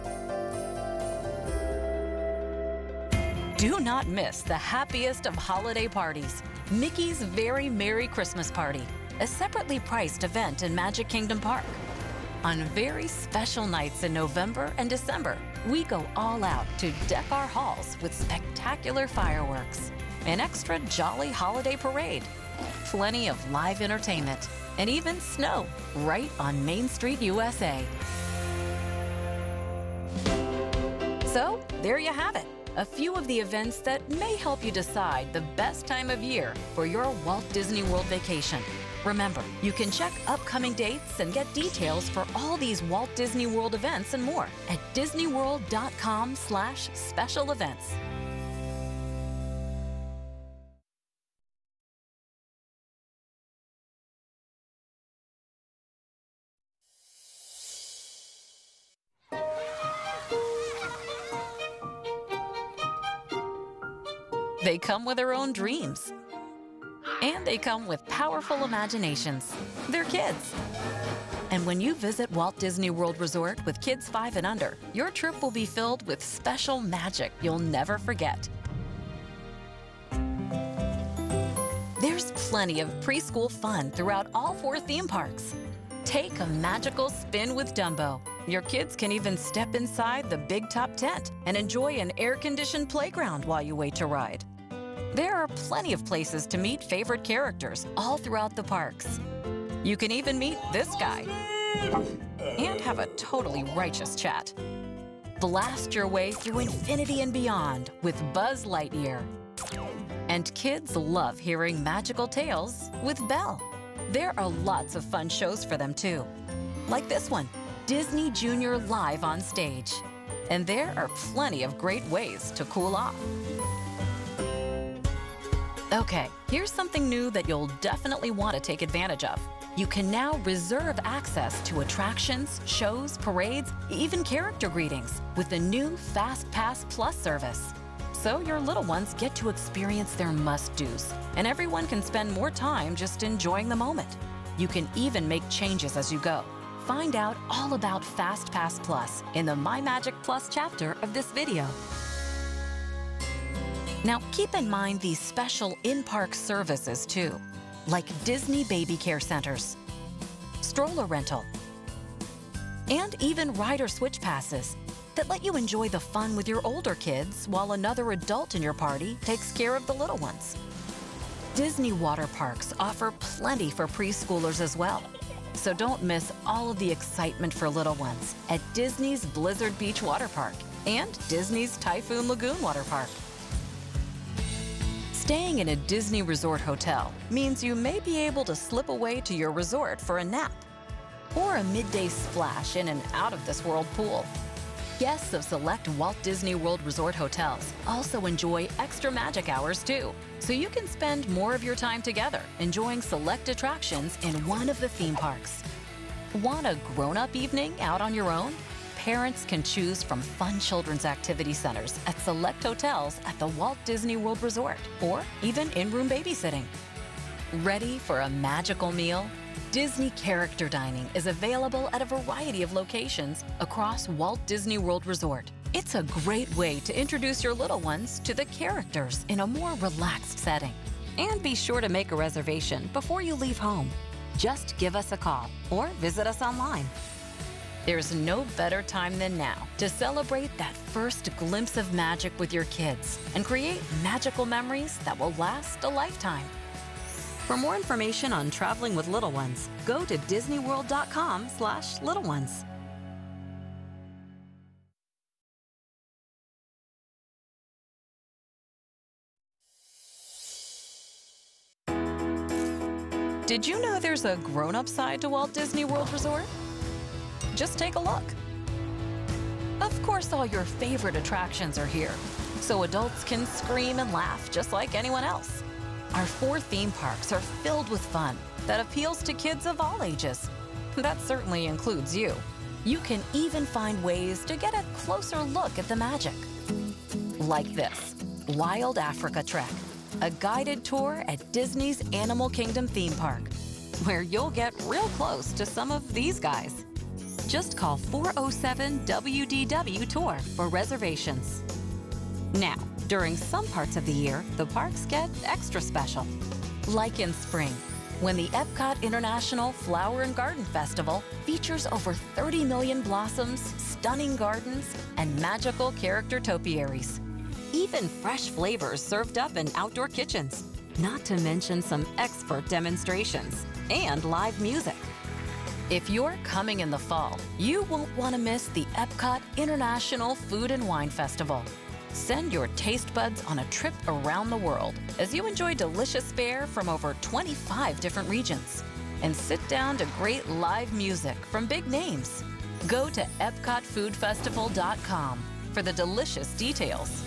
Speaker 1: Do not miss the happiest of holiday parties, Mickey's Very Merry Christmas Party, a separately priced event in Magic Kingdom Park. On very special nights in November and December, we go all out to deck our halls with spectacular fireworks, an extra jolly holiday parade, plenty of live entertainment, and even snow right on Main Street, USA. So, there you have it. A few of the events that may help you decide the best time of year for your Walt Disney World vacation. Remember, you can check upcoming dates and get details for all these Walt Disney World events and more at disneyworld.com/special events. They come with their own dreams. And they come with powerful imaginations. They're kids. And when you visit Walt Disney World Resort with kids 5 and under, your trip will be filled with special magic you'll never forget. There's plenty of preschool fun throughout all 4 theme parks. Take a magical spin with Dumbo. Your kids can even step inside the big top tent and enjoy an air-conditioned playground while you wait to ride. There are plenty of places to meet favorite characters all throughout the parks. You can even meet this guy and have a totally righteous chat. Blast your way through infinity and beyond with Buzz Lightyear. And kids love hearing magical tales with Belle. There are lots of fun shows for them too, like this one, Disney Junior Live on Stage. And there are plenty of great ways to cool off. Okay, here's something new that you'll definitely want to take advantage of. you can now reserve access to attractions, shows, parades, even character greetings with the new Fast Pass Plus service. So your little ones get to experience their must-dos, and everyone can spend more time just enjoying the moment. You can even make changes as you go. Find out all about Fast Pass Plus in the My Magic Plus chapter of this video. Now, keep in mind these special in-park services too, like Disney Baby Care Centers, stroller rental, and even rider switch passes that let you enjoy the fun with your older kids while another adult in your party takes care of the little ones. Disney water parks offer plenty for preschoolers as well, so don't miss all of the excitement for little ones at Disney's Blizzard Beach Water Park and Disney's Typhoon Lagoon Water Park. Staying in a Disney Resort hotel means you may be able to slip away to your resort for a nap or a midday splash in an out-of-this-world pool. Guests of select Walt Disney World Resort hotels also enjoy extra magic hours too, so you can spend more of your time together enjoying select attractions in one of the theme parks. Want a grown-up evening out on your own? Parents can choose from fun children's activity centers at select hotels at the Walt Disney World Resort, or even in-room babysitting. Ready for a magical meal? Disney Character Dining is available at a variety of locations across Walt Disney World Resort. It's a great way to introduce your little ones to the characters in a more relaxed setting. And be sure to make a reservation before you leave home. Just give us a call or visit us online. There's no better time than now to celebrate that first glimpse of magic with your kids and create magical memories that will last a lifetime. For more information on traveling with little ones, go to disneyworld.com/little-ones. Did you know there's a grown-up side to Walt Disney World Resort? Just take a look. Of course, all your favorite attractions are here, so adults can scream and laugh just like anyone else. Our 4 theme parks are filled with fun that appeals to kids of all ages. That certainly includes you. You can even find ways to get a closer look at the magic. Like this, Wild Africa Trek, a guided tour at Disney's Animal Kingdom theme park, where you'll get real close to some of these guys. Just call 407-WDW Tour for reservations. Now, during some parts of the year, the parks get extra special. Like in spring, when the Epcot International Flower and Garden Festival features over 30 million blossoms, stunning gardens, and magical character topiaries. Even fresh flavors served up in outdoor kitchens, not to mention some expert demonstrations and live music. If you're coming in the fall, you won't want to miss the Epcot International Food and Wine Festival. Send your taste buds on a trip around the world as you enjoy delicious fare from over 25 different regions and sit down to great live music from big names. Go to EpcotFoodFestival.com for the delicious details.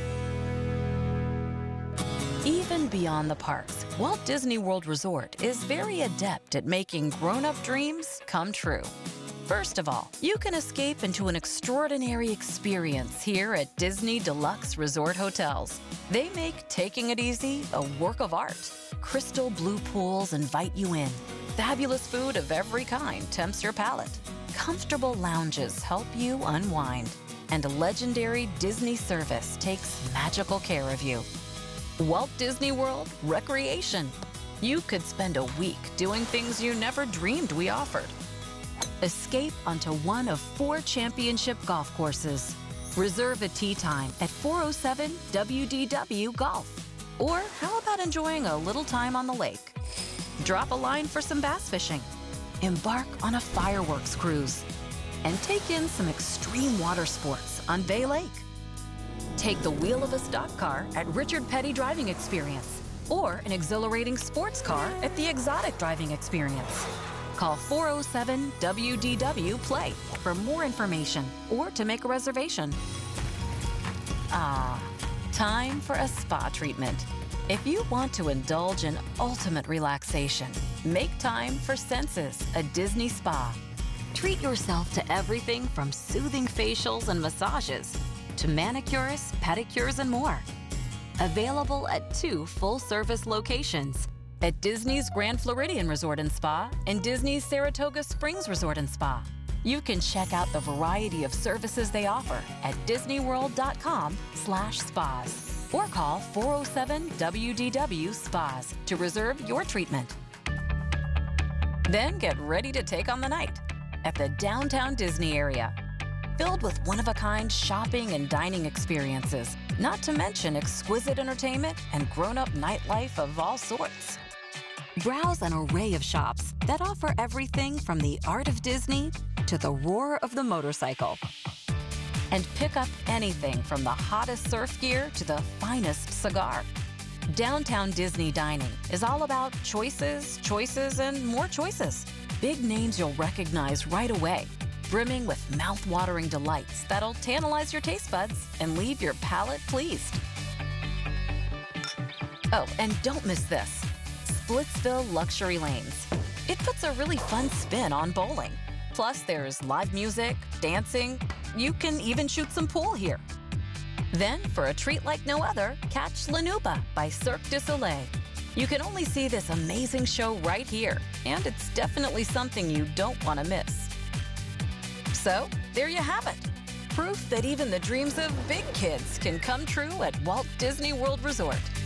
Speaker 1: Even beyond the parks, Walt Disney World Resort is very adept at making grown-up dreams come true. First of all, you can escape into an extraordinary experience here at Disney Deluxe Resort Hotels. They make taking it easy a work of art. Crystal blue pools invite you in. Fabulous food of every kind tempts your palate. Comfortable lounges help you unwind. And legendary Disney service takes magical care of you. Walt Disney World Recreation. You could spend a week doing things you never dreamed we offered. Escape onto one of 4 championship golf courses. Reserve a tee time at 407-WDW Golf. Or how about enjoying a little time on the lake? Drop a line for some bass fishing. Embark on a fireworks cruise. And take in some extreme water sports on Bay Lake. Take the wheel of a stock car at Richard Petty Driving Experience, or an exhilarating sports car at the Exotic Driving Experience. Call 407-WDW-PLAY for more information or to make a reservation. Time for a spa treatment. If you want to indulge in ultimate relaxation, Make time for Senses, a Disney spa. Treat yourself to everything from soothing facials and massages to manicures, pedicures, and more. Available at 2 full-service locations, at Disney's Grand Floridian Resort and Spa and Disney's Saratoga Springs Resort and Spa. You can check out the variety of services they offer at disneyworld.com/spas or call 407-WDW-SPAS to reserve your treatment. Then get ready to take on the night at the downtown Disney area, filled with one-of-a-kind shopping and dining experiences, not to mention exquisite entertainment and grown-up nightlife of all sorts. Browse an array of shops that offer everything from the art of Disney to the roar of the motorcycle. And pick up anything from the hottest surf gear to the finest cigar. Downtown Disney dining is all about choices, choices, and more choices. Big names you'll recognize right away, brimming with mouth-watering delights that'll tantalize your taste buds and leave your palate pleased. Oh, and don't miss this. Splitsville Luxury Lanes. It puts a really fun spin on bowling. Plus, there's live music, dancing. You can even shoot some pool here. Then, for a treat like no other, catch L'Anuba by Cirque du Soleil. You can only see this amazing show right here, and it's definitely something you don't want to miss. So, there you have it. Proof that even the dreams of big kids can come true at Walt Disney World Resort.